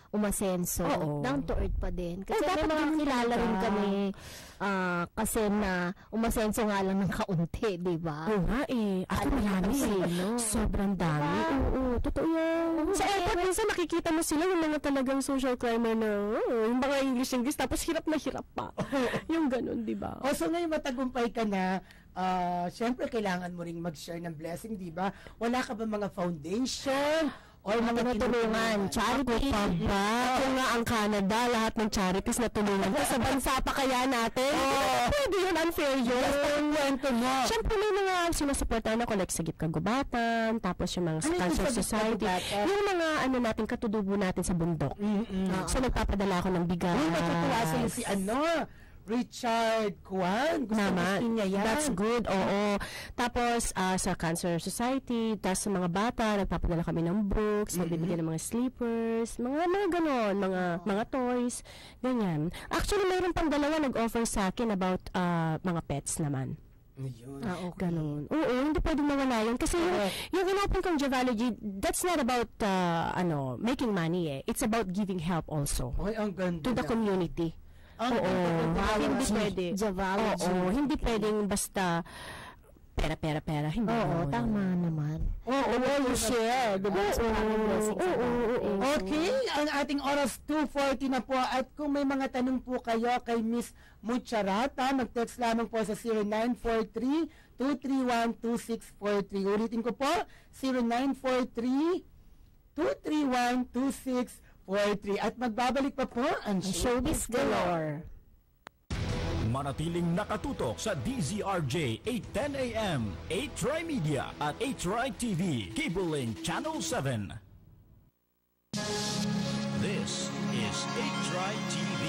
umasenso. Oo. Down to earth pa din. Kasi Ay, may dapat mga ganun kilala talaga. rin kami ah, kasi na umasenso nga lang ng kaunti, di ba? Oo nga eh. Ako Ano marami yung eh. sino? Sobrang dami. Oo, totoo yan. Sa airport, minsan nakikita mo sila yung mga talagang social climber na, oh, yung mga English-English, tapos hirap na hirap pa. Yung ganun, di ba? O, so ngayon matagumpay ka na, ah, syempre kailangan mo ring mag-share ng blessing, di ba? Wala ka ba mga foundation? Or mga Tinutulungan, charity pa ba? Ako nga ang Canada, lahat ng charities na tulungan ko. Sa bansa pa kaya natin? Oh. Pwede yun, unfair yun. Kwento mo. Siyempre may mga sinusuportahan ako, like sa Sagip Kagubatan, tapos yung mga Ano yung Cancer Sagip Society, Kagubatan? yung mga ano natin, katudubo natin sa bundok. Mm-mm. So nagpapadala ako ng bigas. Uy, matutuwa sa'yo si ano, Richard Kwan. Gusto Naman. gusto niya yan. That's good, oo. Tapos, ah, sa Cancer Society, tapos sa mga bata, nagpapadala kami ng books, mm-hmm. nagbibigyan ng mga sleepers, mga mga ganon, mga oh. mga toys, ganyan. Actually, mayroon pang dalawa nag-offer sa akin about ah, mga pets naman. Ayun. Ah, okay. Ganon. Oo, hindi pwedeng mawala yun. Kasi yung, yung inopen kong Javology, that's not about, uh, ano, making money eh. It's about giving help also. Ay, ang ganda to the na. community. Ang Oo, ganda na. hindi pwede. Javology. Oo, hindi pwedeng basta pera, pera, pera. Hindi. Oo, tama naman. Oo, oo, you share. Diba? Oo, Oo, okay, ang ating oras two forty na po. At kung may mga tanong po kayo kay Miss Mucharata, mag-text lamang po sa zero nine four three, two three one, two six four three. Ulitin ko po, zero nine four three, two three one, two six four three. At magbabalik pa po ang Showbiz Galore. Manatiling nakatutok sa D Z R J eight ten A M, eight Tri-Media at eight Tri-T V, Cable Link Channel seven. This is eight Tri-T V.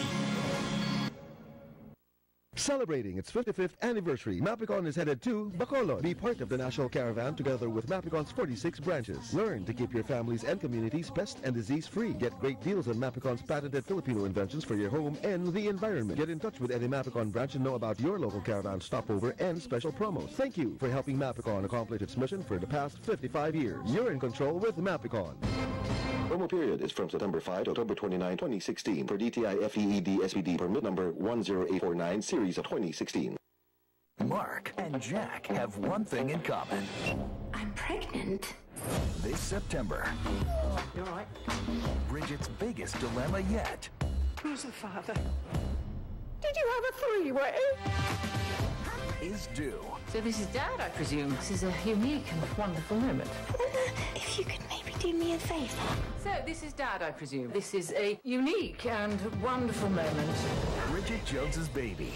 Celebrating its fifty-fifth anniversary, Mapicon is headed to Bacolod. Be part of the national caravan together with Mapicon's forty-six branches. Learn to keep your families and communities pest and disease-free. Get great deals on Mapicon's patented Filipino inventions for your home and the environment. Get in touch with any Mapicon branch and know about your local caravan stopover and special promos. Thank you for helping Mapicon accomplish its mission for the past fifty-five years. You're in control with Mapicon. Promo period is from September fifth to October twenty-ninth, twenty sixteen for D T I F E E D S P D permit number one zero eight four nine series of twenty sixteen. Mark and Jack have one thing in common. I'm pregnant. This September, You're right. Bridget's biggest dilemma yet Who's the father? Did you have a three-way? is due. So this is Dad, I presume. This is a unique and wonderful moment. If you could maybe do me a favor. So this is Dad, I presume. This is a unique and wonderful moment. Bridget Jones's baby.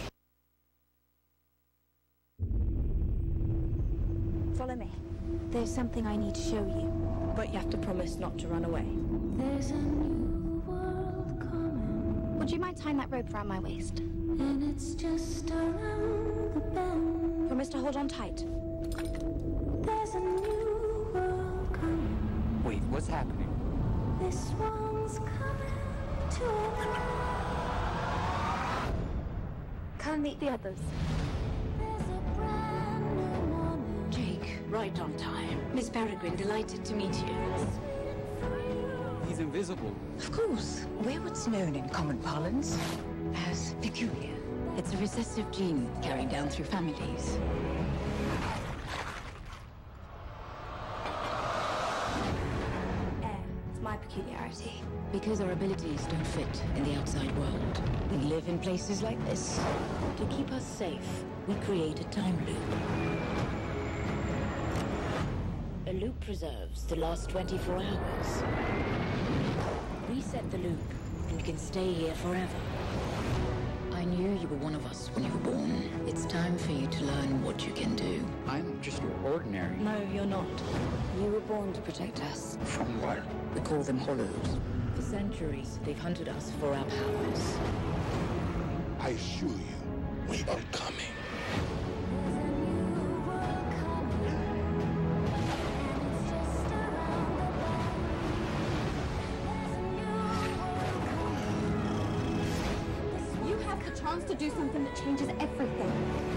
Follow me. There's something I need to show you. But you have to promise not to run away. There's a new world coming. Would you mind tying that rope around my waist? And it's just around the bend. Promise to hold on tight. There's a new world coming. Wait, what's happening? This one's coming to an end. Come meet the others. Jake, right on time. Miss Peregrine, delighted to meet you. He's invisible. Of course. We're what's known in common parlance as peculiar. It's a recessive gene carried down through families. Air. It's my peculiarity. Because our abilities don't fit in the outside world. We live in places like this. To keep us safe, we create a time loop. A loop preserves the last twenty-four hours. Reset the loop, and you can stay here forever. I knew you were one of us when you were born. It's time for you to learn what you can do. I'm just ordinary. No, you're not. You were born to protect us. From what? We call them hollows. For centuries, they've hunted us for our powers. I assure you, we are coming. You have the chance to do something that changes everything.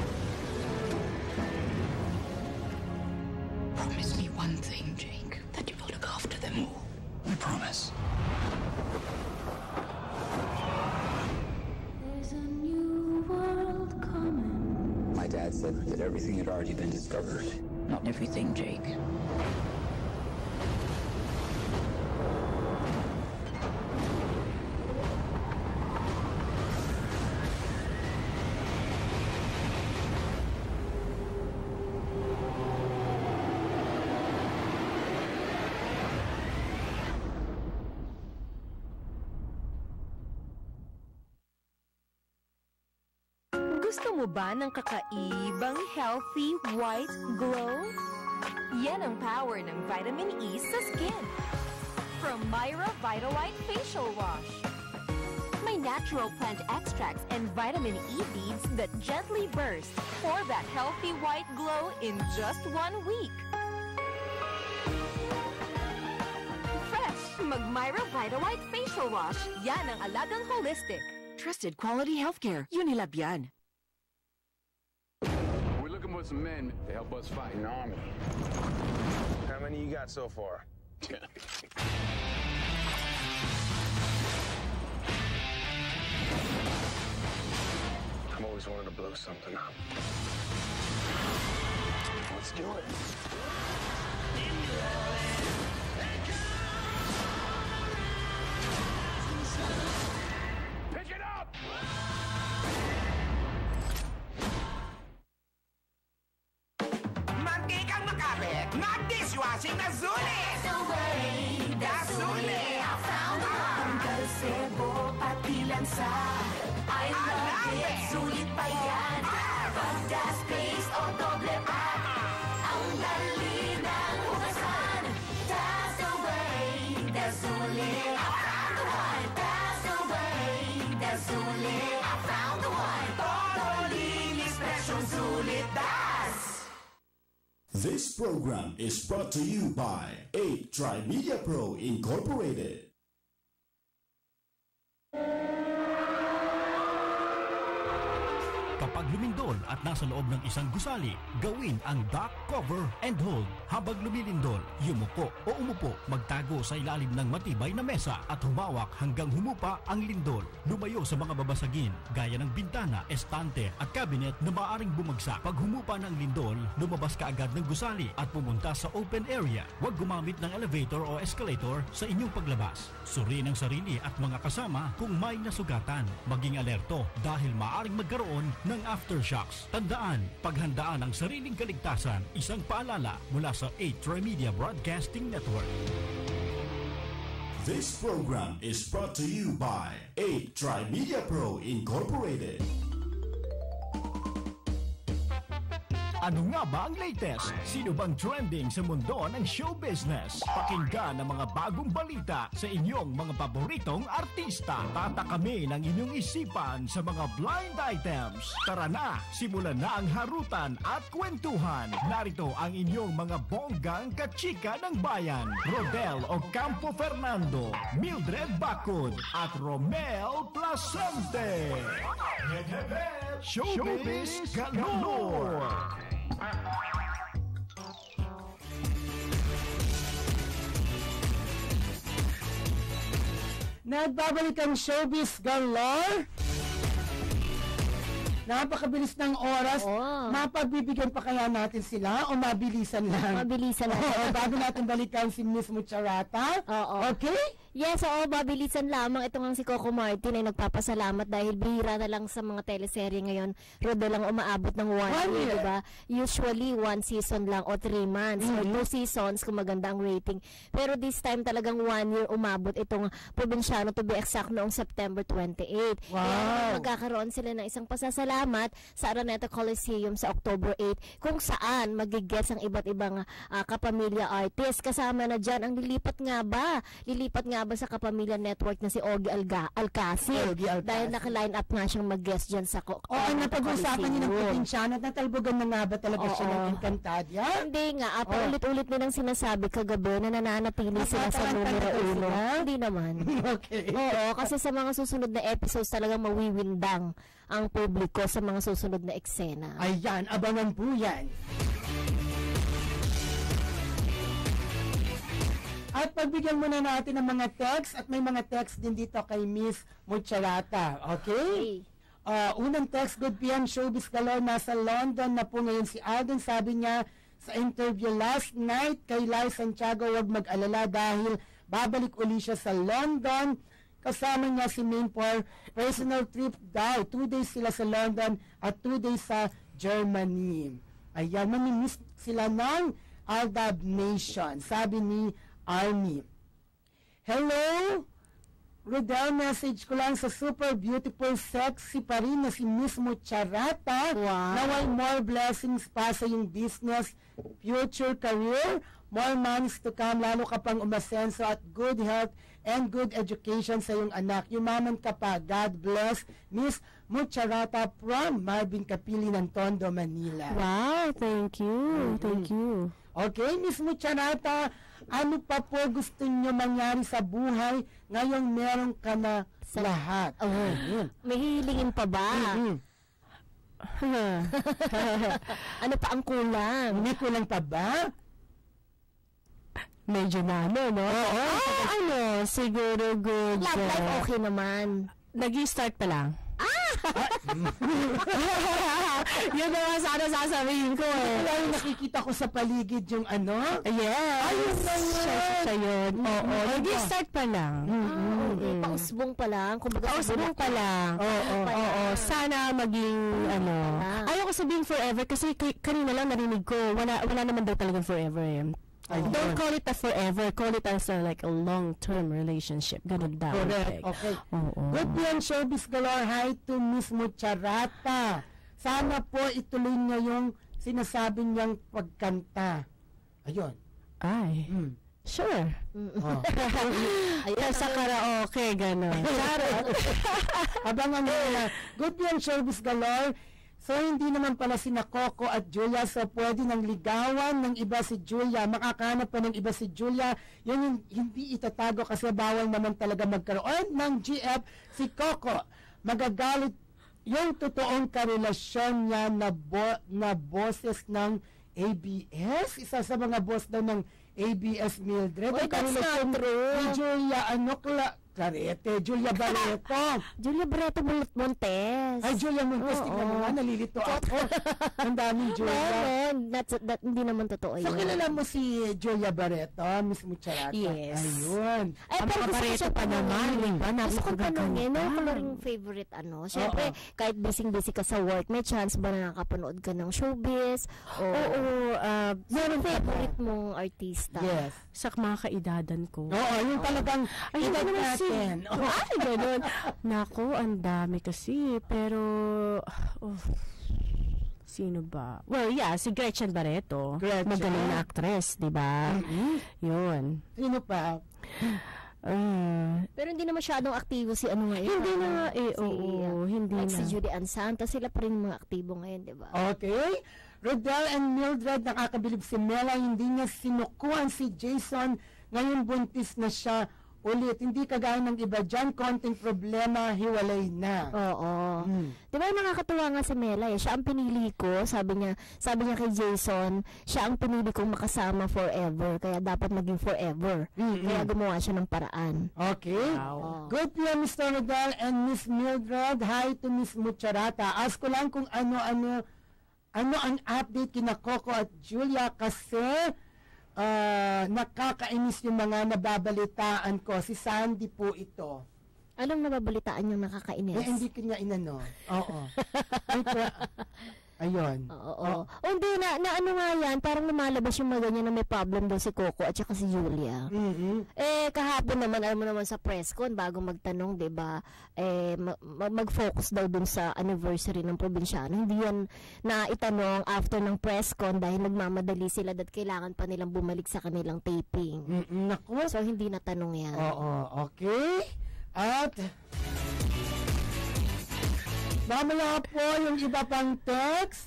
Promise me one thing, Jake, that you will look after them all. I promise. said that everything had already been discovered. Not everything, Jake. Gusto mo ba ng kakaibang healthy white glow? Yan ang power ng vitamin E sa skin. From Myra Vita White Facial Wash. May natural plant extracts and vitamin E beads that gently burst for that healthy white glow in just one week. Fresh, mag Myra Vita White Facial Wash. Yan ang alagang holistic. Trusted quality healthcare. Unilab yan. We're looking for some men to help us fight an army. How many you got so far? I've always wanted to blow something up. Let's do it. Pick it up! Mantikang makapit, not dishwashing na sulit! That's the way, that's the way I found one. Kalsebo, pati lansa, I love it, sulit pa yan. Pagdas, paste, o doble pa, ang dali ng hugasan. That's the way, that's the way I found the one. That's the way, that's the way I found the one. Todo linis, presyong sulit, das! This program is brought to you by eight Tri-Media Pro Incorporated. Kapag lumindol at nasa loob ng isang gusali, gawin ang duck cover and hold. Habang lumilindol, yumuko o umupo, magtago sa ilalim ng matibay na mesa at humawak hanggang humupa ang lindol. Lumayo sa mga babasagin, gaya ng bintana, estante at cabinet na maaaring bumagsak. Pag humupa ng lindol, lumabas ka agad ng gusali at pumunta sa open area. Huwag gumamit ng elevator o escalator sa inyong paglabas. Suriin ang sarili at mga kasama kung may nasugatan. Maging alerto dahil maaaring magkaroon ng aftershocks. Tandaan, paghandaan ang sariling kaligtasan, isang paalala mula sa eight Tri-Media Broadcasting Network. This program is brought to you by eight Tri-Media Pro Incorporated. Ano nga ba ang latest? Sino bang trending sa mundo ng show business? Pakinggan ang mga bagong balita sa inyong mga paboritong artista. Tatakamin ang inyong isipan sa mga blind items. Tara na, simulan na ang harutan at kwentuhan. Narito ang inyong mga bonggang kachika ng bayan. Rodel Ocampo Fernando, Mildred Bacud at Romel Placente. Showbiz Galore! Nagbabalik ang Showbiz Galore. Napakabilis ng oras. Oh. Mapagbibigyan pa kaya natin sila o mabilisan lang? Mabilisan lang. Oo, bago natin balikan si Miss Mucharata. Oo. Okay? Yes, oo, mabilisan lamang. Ito nga si Coco Martin ay nagpapasalamat dahil bihira na lang sa mga teleserye ngayon. Rodel lang umaabot ng one, one year, diba? Usually, one season lang o three months mm-hmm. or two seasons kung maganda ang rating. Pero this time talagang one year umabot itong Probinsyano, to be exact, noong September twenty-eighth. Wow. Kaya magkakaroon sila ng isang pasasalamat sa Araneta Coliseum sa October eighth kung saan magigets ang iba't ibang uh, kapamilya artist. Kasama na dyan ang lilipat nga ba? Lilipat nga ba sa Kapamilya Network na si Ogie Alga Alcacid? Dahil naka-line up nga siyang mag-guest dyan sa ko. Oo, uh, napag-usapan niyo ng Probinsyano at natalbogan na nga ba talaga Oo. siya ng Encantadia? Hindi nga. Uh, paulit-ulit nilang sinasabi kagabi na nananatili sila sa numero uno. Hindi naman. Okay. Oo, kasi sa mga susunod na episodes talagang mawiwindang ang publiko sa mga susunod na eksena. Ayan, abangan po yan. At pagbigyan muna natin ng mga text at may mga text din dito kay Miss Mucharata. Okay? Uh, unang text, good P M Showbiz Galore, nasa London na po ngayon si Alden. Sabi niya sa interview last night kay Lai Santiago, wag mag-alala dahil babalik uli siya sa London. Kasama niya si Maine for personal trip daw. Two days sila sa London at two days sa Germany. Ayan, mamimiss sila ng Aldab Nation, sabi ni Army. Hello? Rodel, message ko lang sa super beautiful, sexy pa rin na si Miss Mucharata. Wow. Naway more blessings pa sa yung business, future career, more months to come, lalo ka pang umasenso at good health and good education sa yung anak. Yumaman ka pa. God bless, Miss Mucharata from Marvin Kapili ng Tondo, Manila. Wow, thank you. Mm-hmm. Thank you. Okay, Miss Mucharata, ano pa po gusto nyo mangyari sa buhay ngayong meron ka na sa lahat? Oh, mm-hmm. May hilingin pa ba? Mm-hmm. Ano pa ang kulang? May kulang pa ba? Medyo na ano, no? Oo. Ah, ano, siguro good. Love life okay naman. Nag-i-start pa lang. Ah! Yun naman sana sasabihin ko eh. Wala yung nakikita ko sa paligid yung ano? Yes. Ayun na yun. Siya, siya yun. Oo. Nag-i-start pa lang. Ah, okay. Pausbong pa lang. Pausbong pa lang. Oo. Oo. Sana maging ano. Ayaw ko sabihin forever kasi kanina lang narinig ko. Wala, wala naman daw talagang forever eh. Oh. Don't call it a forever. Call it as a, like a long-term relationship. Ganun daw. Correct. Okay. Oh, oh. Good yan, Showbiz Galore. Hi to Miss Mucharata. Sana po ituloy niya yung sinasabi niyang pagkanta. Ayun. Ay. Hmm. Sure. Oh. Ayun, sa karaoke, gano'n. Abangan mo na. Good yan, Showbiz Galore. So, hindi naman pala sina Coco at Julia. So, pwede nang ligawan ng iba si Julia. Makakahanap pa ng iba si Julia. Yun yung hindi itatago kasi bawal naman talaga magkaroon ng G F si Coco. Magagalit yung totoong karelasyon niya na, bo- na boses ng A B S. Isa sa mga boss daw ng A B S Mildred. Wait, that's not true. Ni Julia, ano, kla- Clarete, Julia Barreto. Julia Barreto Montes. Ay, Julia Montes, tingnan mo nga, nalilito ako. Ang daming Julia. No, no, that's, that, hindi naman totoo so, yun. So, kilala mo si Julia Barreto, Miss Mucharata? Yes. Ayun. Ay, ang mga Barreto pa naman, di ba? Gusto ko tanongin, ano ko rin favorite, ano? Siyempre, kahit busy-busy ka sa work, may chance ba na nakapanood ka ng showbiz? Oo. Uh, Meron favorite mong artista? Yes. Sa mga kaidadan ko. Oo, yung talagang edad natin. Oh. Ay, ganun. Naku, ang dami kasi. Pero, oh, sino ba? Well, yeah, si Gretchen Barreto. Gretchen. Magaling na actress, di ba? Mm-hmm. Yun. Sino pa? Uh, pero hindi na masyadong aktibo si ano ngayon. Hindi na nga eh, si, oo, hindi like na. Si Judy Ann Santos, sila pa rin mga aktibo ngayon, di ba? Okay. Rodel and Mildred, nakakabilib si Mela, hindi niya sinukuan si Jason, ngayon buntis na siya ulit. Hindi kagaya ng iba dyan, konting problema, hiwalay na. Oo. Hmm. Di ba nakakatuwa nga si Mela eh, siya ang pinili ko, sabi niya, sabi niya kay Jason, siya ang pinili kong makasama forever, kaya dapat maging forever. Mm-hmm. Kaya gumawa siya ng paraan. Okay. Wow. Good po yan, Mister Rodel and Miss Mildred. Hi to Miss Mucharata. Ask ko lang kung ano-ano ano ang update kina Coco at Julia kasi uh, nakakainis yung mga nababalitaan ko. Si Sandy po ito. Anong nababalitaan yung nakakainis? Eh, hindi kanya inano. Oo. Ay, pra- ayun. Oo. oo. O hindi, na, na ano nga yan, parang lumalabas yung mga ganyan na may problem daw si Coco at saka si Julia. Mm-hmm. Eh, kahapon naman, alam mo naman sa press con, bago magtanong, diba, eh, ma- mag-focus daw dun sa anniversary ng probinsyano. Hindi yan na itanong after ng press con dahil nagmamadali sila at kailangan pa nilang bumalik sa kanilang taping. Mm-hmm. Naku. So, hindi natanong yan. Oo, okay. At mamaya po yung iba pang text.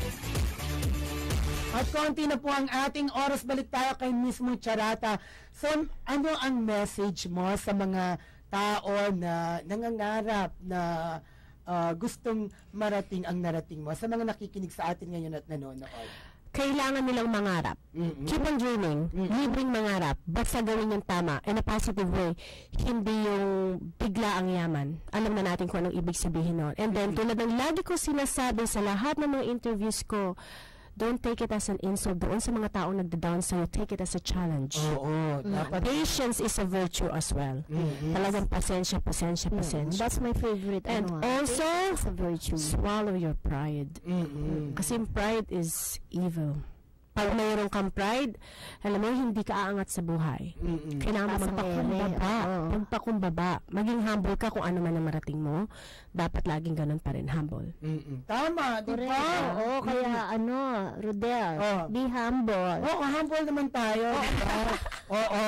At konti na po ang ating oras. Balik tayo kay Miss Mucharata. So, ano ang message mo sa mga tao na nangangarap na uh, gustong marating ang narating mo? Sa mga nakikinig sa atin ngayon at nanonood. kailangan nilang mangarap. Mm-hmm. Keep on dreaming. Mm-hmm. Libreng mangarap. Basta gawin yung tama in a positive way. Hindi yung bigla ang yaman. Alam na natin kung anong ibig sabihin nun. And then, mm-hmm. tulad ng lagi ko sinasabi sa lahat ng mga interviews ko, don't take it as an insult. Doon sa mga taong nagda-down sa'yo, take it as a challenge. Oo. Oh, oh, patience is a virtue as well. Mm-hmm. Talagang pasensya, pasensya, pasensya. Mm-hmm. That's my favorite. And ano, also, it's a virtue. Swallow your pride. Mm-hmm. Kasi pride is evil. Pag mayroon kang pride, alam mo, hindi ka aangat sa buhay. Mm-mm. Kailangan mo magpakumbaba. Oh. Magpakumbaba. Maging humble ka kung ano man ang marating mo. Dapat laging ganun pa rin, humble. Mm-mm. Tama, di ba? Oo, oh, kaya ano, Rodel, oh. be humble. Oo, oh, humble naman tayo. Oo.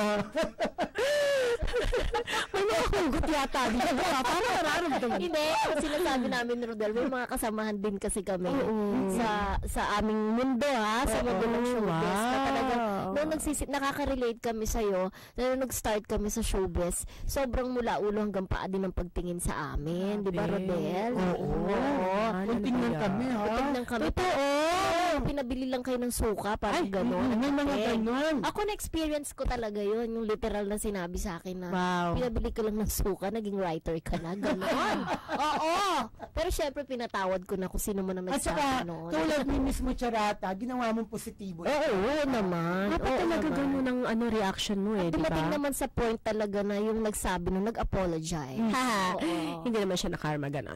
May mga hugot yata. Di ba? Paano nararamdaman? Hindi, sinasabi namin, Rodel, may mga kasamahan din kasi kami uh-uh. sa sa aming mundo, ha? Sa mundo ng showbiz. Wow. Na talaga, nung nagsisit, nakaka-relate kami sa'yo, na nung nag-start kami sa showbiz, sobrang mula ulo hanggang paa din ang pagtingin sa amin. Di ba, Rodel? Oo. Tingnan kami, ha? Tingnan kami. Totoo. Pinabili lang kayo ng suka, parang gano'n. May mga gano'n. Ako na-experience ko talaga yun, yung literal na sinabi sa akin na wow. pinabili ko lang ng suka, naging writer ka na, gano'n. Oo. Pero syempre, pinatawad ko na kung sino mo na nagsabi noon. At saka, tulad ni Miss Mucharata, ginawa mong positibo. Oo, oo naman. Dapat talaga gano'n ang ano, reaction mo eh, di ba? Dumating naman sa point talaga na yung nagsabi nung nag-apologize. Ha, hindi naman siya na-karma gano'n.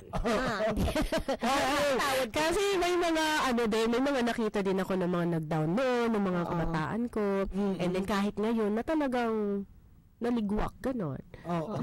Ah, kasi may mga ano din, may mga nakita din ako ng mga nag-down noon, ng mga kabataan ko. Mm-hmm. And then kahit ngayon na talagang naligwak, gano'n. Oo.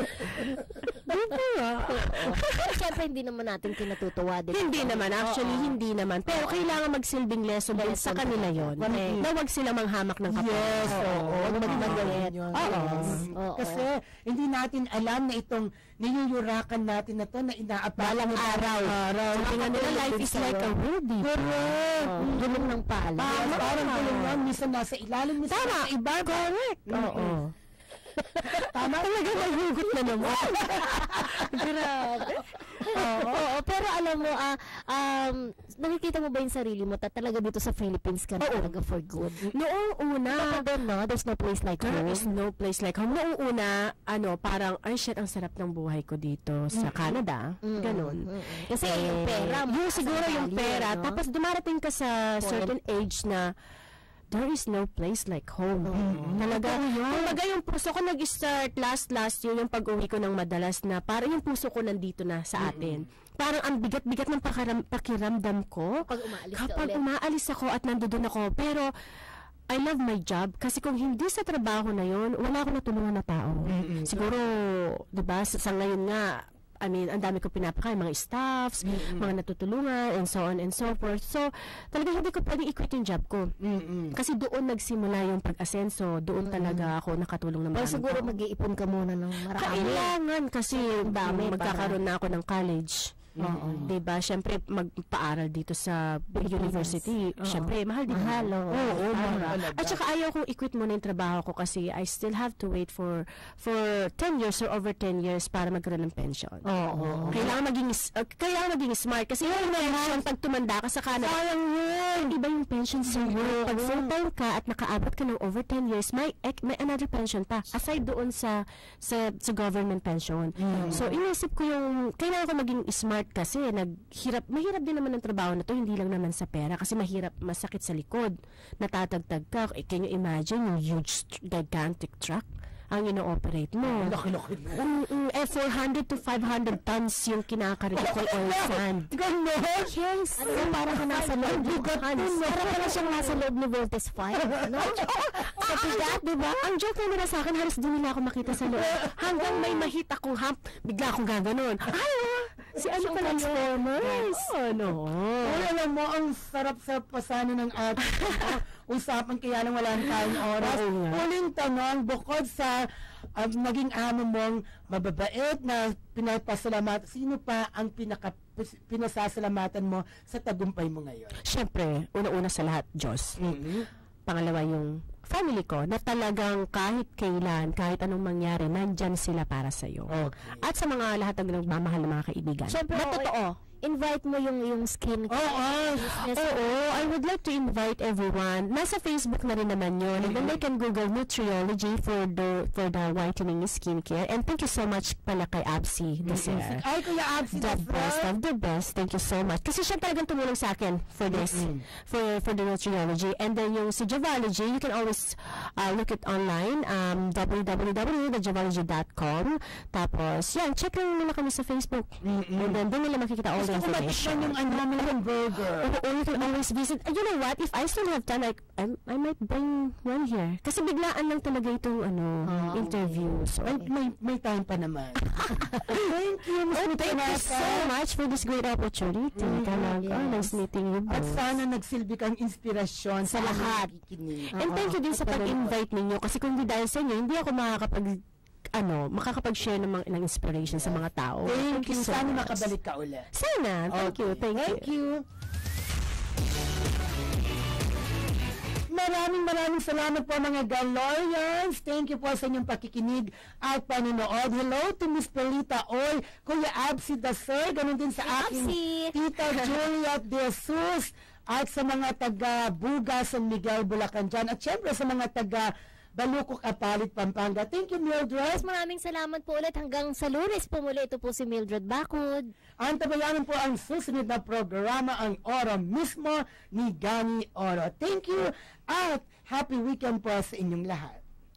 Dito nga. Pero syempre, hindi naman natin kinatutuwa. Hindi naman. Actually, oh, hindi naman. Pero kailangan magsilbing lesson din sa kanila yon. Okay. Na wag sila manghamak ng kapal. Yes, oo. Huwag magmagalit. Oo. Kasi hindi natin alam na itong niyuyurakan natin na to na inaapalang araw. Araw. Sabi nga nila, life is like a word. Correct. Gulong ng pala. Parang gulong yan. Minsan nasa ilalim, minsan nasa iba. Correct. Oo. Tama talaga, naghugot na naman. Grabe. Oo, pero alam mo, ah, um, nakikita mo ba yung sarili mo? Talaga dito sa Philippines ka na talaga for good? Noong una, doon, no? There's no place like there home. There is no place like home. Noong una, ano, parang, ay shit, ang sarap ng buhay ko dito sa Canada. Mm-hmm. Ganon. Mm-hmm. Kasi eh, yung pera. Yung siguro yung pera. No? Tapos dumarating ka sa certain age na there is no place like home. Mm-hmm. Talaga, kumbaga yung puso ko nag-start last last year, yung pag-uwi ko ng madalas na parang yung puso ko nandito na sa atin. Mm-hmm. Parang ang bigat-bigat ng pakiram, pakiramdam ko kapag umaalis, kapag umaalis ako at nandoon ako. Pero I love my job kasi kung hindi sa trabaho na yon, wala akong natulungan na tao. Mm-hmm. Siguro, di ba, sa, sa ngayon nga, I mean, ang dami ko pinapakain, mga staffs, mm-hmm. mga natutulungan, and so on and so forth. So, talaga hindi ko pwedeng i-quit yung job ko. Mm-hmm. Kasi doon nagsimula yung pag-asenso, doon mm-hmm. talaga ako nakatulong ng mga siguro mag-iipon ka muna ng marami. Kailangan kasi dami magkakaroon na ako ng college. Mm-hmm. Diba? Siyempre, magpaaral dito sa university. Uh-huh. Siyempre, mahal din. Mahal. Oo, oh, oh, mahal. At saka ayaw kong i-quit muna yung trabaho ko kasi I still have to wait for for ten years or over ten years para magkaroon ng pension. Oo. Oh, oh. Kailangan maging uh, kailangan maging smart kasi yung pension pag tumanda ka sa Canada. Sayang yun. Iba yung pension sa iyo. Pag full-time ka at nakaabot ka ng over ten years, may may another pension pa aside doon sa sa, sa government pension. Mm. So, inisip ko yung kailangan ko maging smart kasi naghirap, mahirap din naman ang trabaho na to, hindi lang naman sa pera kasi mahirap, masakit sa likod, natatagtag ka. Can you imagine yung huge, gigantic truck ang ino-operate mo? Laki-laki mo. Um, um, eh, four hundred to five hundred tons yung kinakarga ko oil sand. Gano'n? Yes. Ano, parang ka nasa loob ni Hans. Parang ka na siyang nasa loob ni Voltes five. No? Sa pigat, diba? Ang joke na nila sa akin, halos din nila ako makita sa loob. Hanggang may mahit akong hump, bigla akong gaganon. Ay, si ano pa lang Transformers? Ano? Ay, alam mo, ang sarap-sarap pa sana ng ating usapan kaya lang wala tayong oras. Uling tanong, bukod sa uh, naging amo mong mababait na pinapasalamat, sino pa ang pinaka, pinasasalamatan mo sa tagumpay mo ngayon? Siyempre, una-una sa lahat, Diyos. Mm-hmm. Pangalawa yung family ko na talagang kahit kailan, kahit anong mangyari, nandyan sila para sa'yo. Okay. At sa mga lahat ng nagmamahal ng mga kaibigan. Siyempre, na totoo. invite mo yung yung skin care. Oo, business. Oo, I would like to invite everyone. Nasa Facebook na rin naman yun. And then they can Google Nutriology for the for the whitening skincare. And thank you so much pala kay Absi. Mm-hmm. Ay, Kuya Absi, the best of the best. Thank you so much. Kasi siya talagang tumulong sa akin for this, mm-hmm. for for the Nutriology. And then yung si Javology, you can always uh, look it online, um, w w w dot javology dot com. Tapos, yan, check lang nila kami sa Facebook. Mm-hmm. And then, doon nila makikita all the information. Yung ano, burger. Or, or you can always visit. Uh, you know what? If I still have time, like, I, I might bring one here. Kasi biglaan lang talaga itong ano, uh, interview. So, may, may, may time pa naman. Thank you, Miz Oh, thank you so much for this great opportunity. Mm-hmm. Talaga. Yes. Nice meeting you both. At sana nagsilbi kang inspirasyon sa lahat. And thank you din sa pag-invite ninyo. Kasi kung di dahil sa inyo, hindi ako makakapag ano, makakapag-share ng, ng inspiration sa mga tao. Thank, thank you. So sana much. makabalik ka ulit. Sana. Thank okay. you. Thank, thank you. you. Maraming maraming salamat po mga Galorians. Thank you po sa inyong pakikinig at panonood. Hello to Miss Pelita Oy, Kuya Absi Dasoy, ganun din sa aking Tita Juliet De Jesus at sa mga taga Buga, San Miguel, Bulacan dyan. At syempre sa mga taga Balukok, Apalit, Pampanga. Thank you, Mildred. Yes, maraming salamat po ulit. Hanggang sa Lunes po muli. Ito po si Mildred Bacud. Antabayanan po ang susunod na programa, ang Oro mismo ni Gani Oro. Thank you at happy weekend po sa inyong lahat.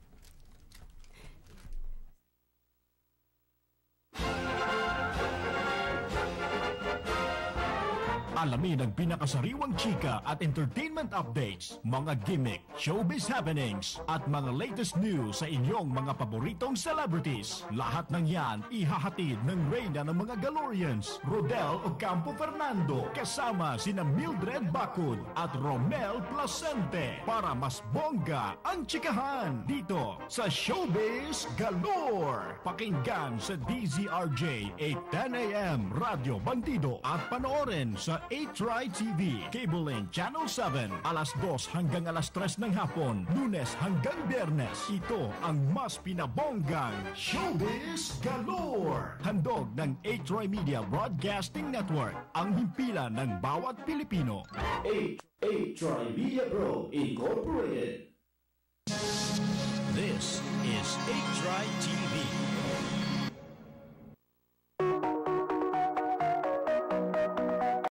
Alamin ang pinakasariwang chika at entertainment updates, mga gimmick, showbiz happenings, at mga latest news sa inyong mga paboritong celebrities. Lahat ng yan ihahatid ng Reyna ng mga Galorians, Rodel Ocampo Fernando, kasama sina Mildred Bacud at Romel Placente para mas bongga ang chikahan dito sa Showbiz Galore. Pakinggan sa D Z R J eight ten a m Radio Bandido at panoorin sa A-Try T V, Cable Link Channel seven, alas dos hanggang alas tres ng hapon, Lunes hanggang Biyernes. Ito ang mas pinabonggang Showbiz Galore. Handog ng A-Try Media Broadcasting Network, ang himpilan ng bawat Pilipino. A-Try Media Pro Incorporated. This is A-Try T V.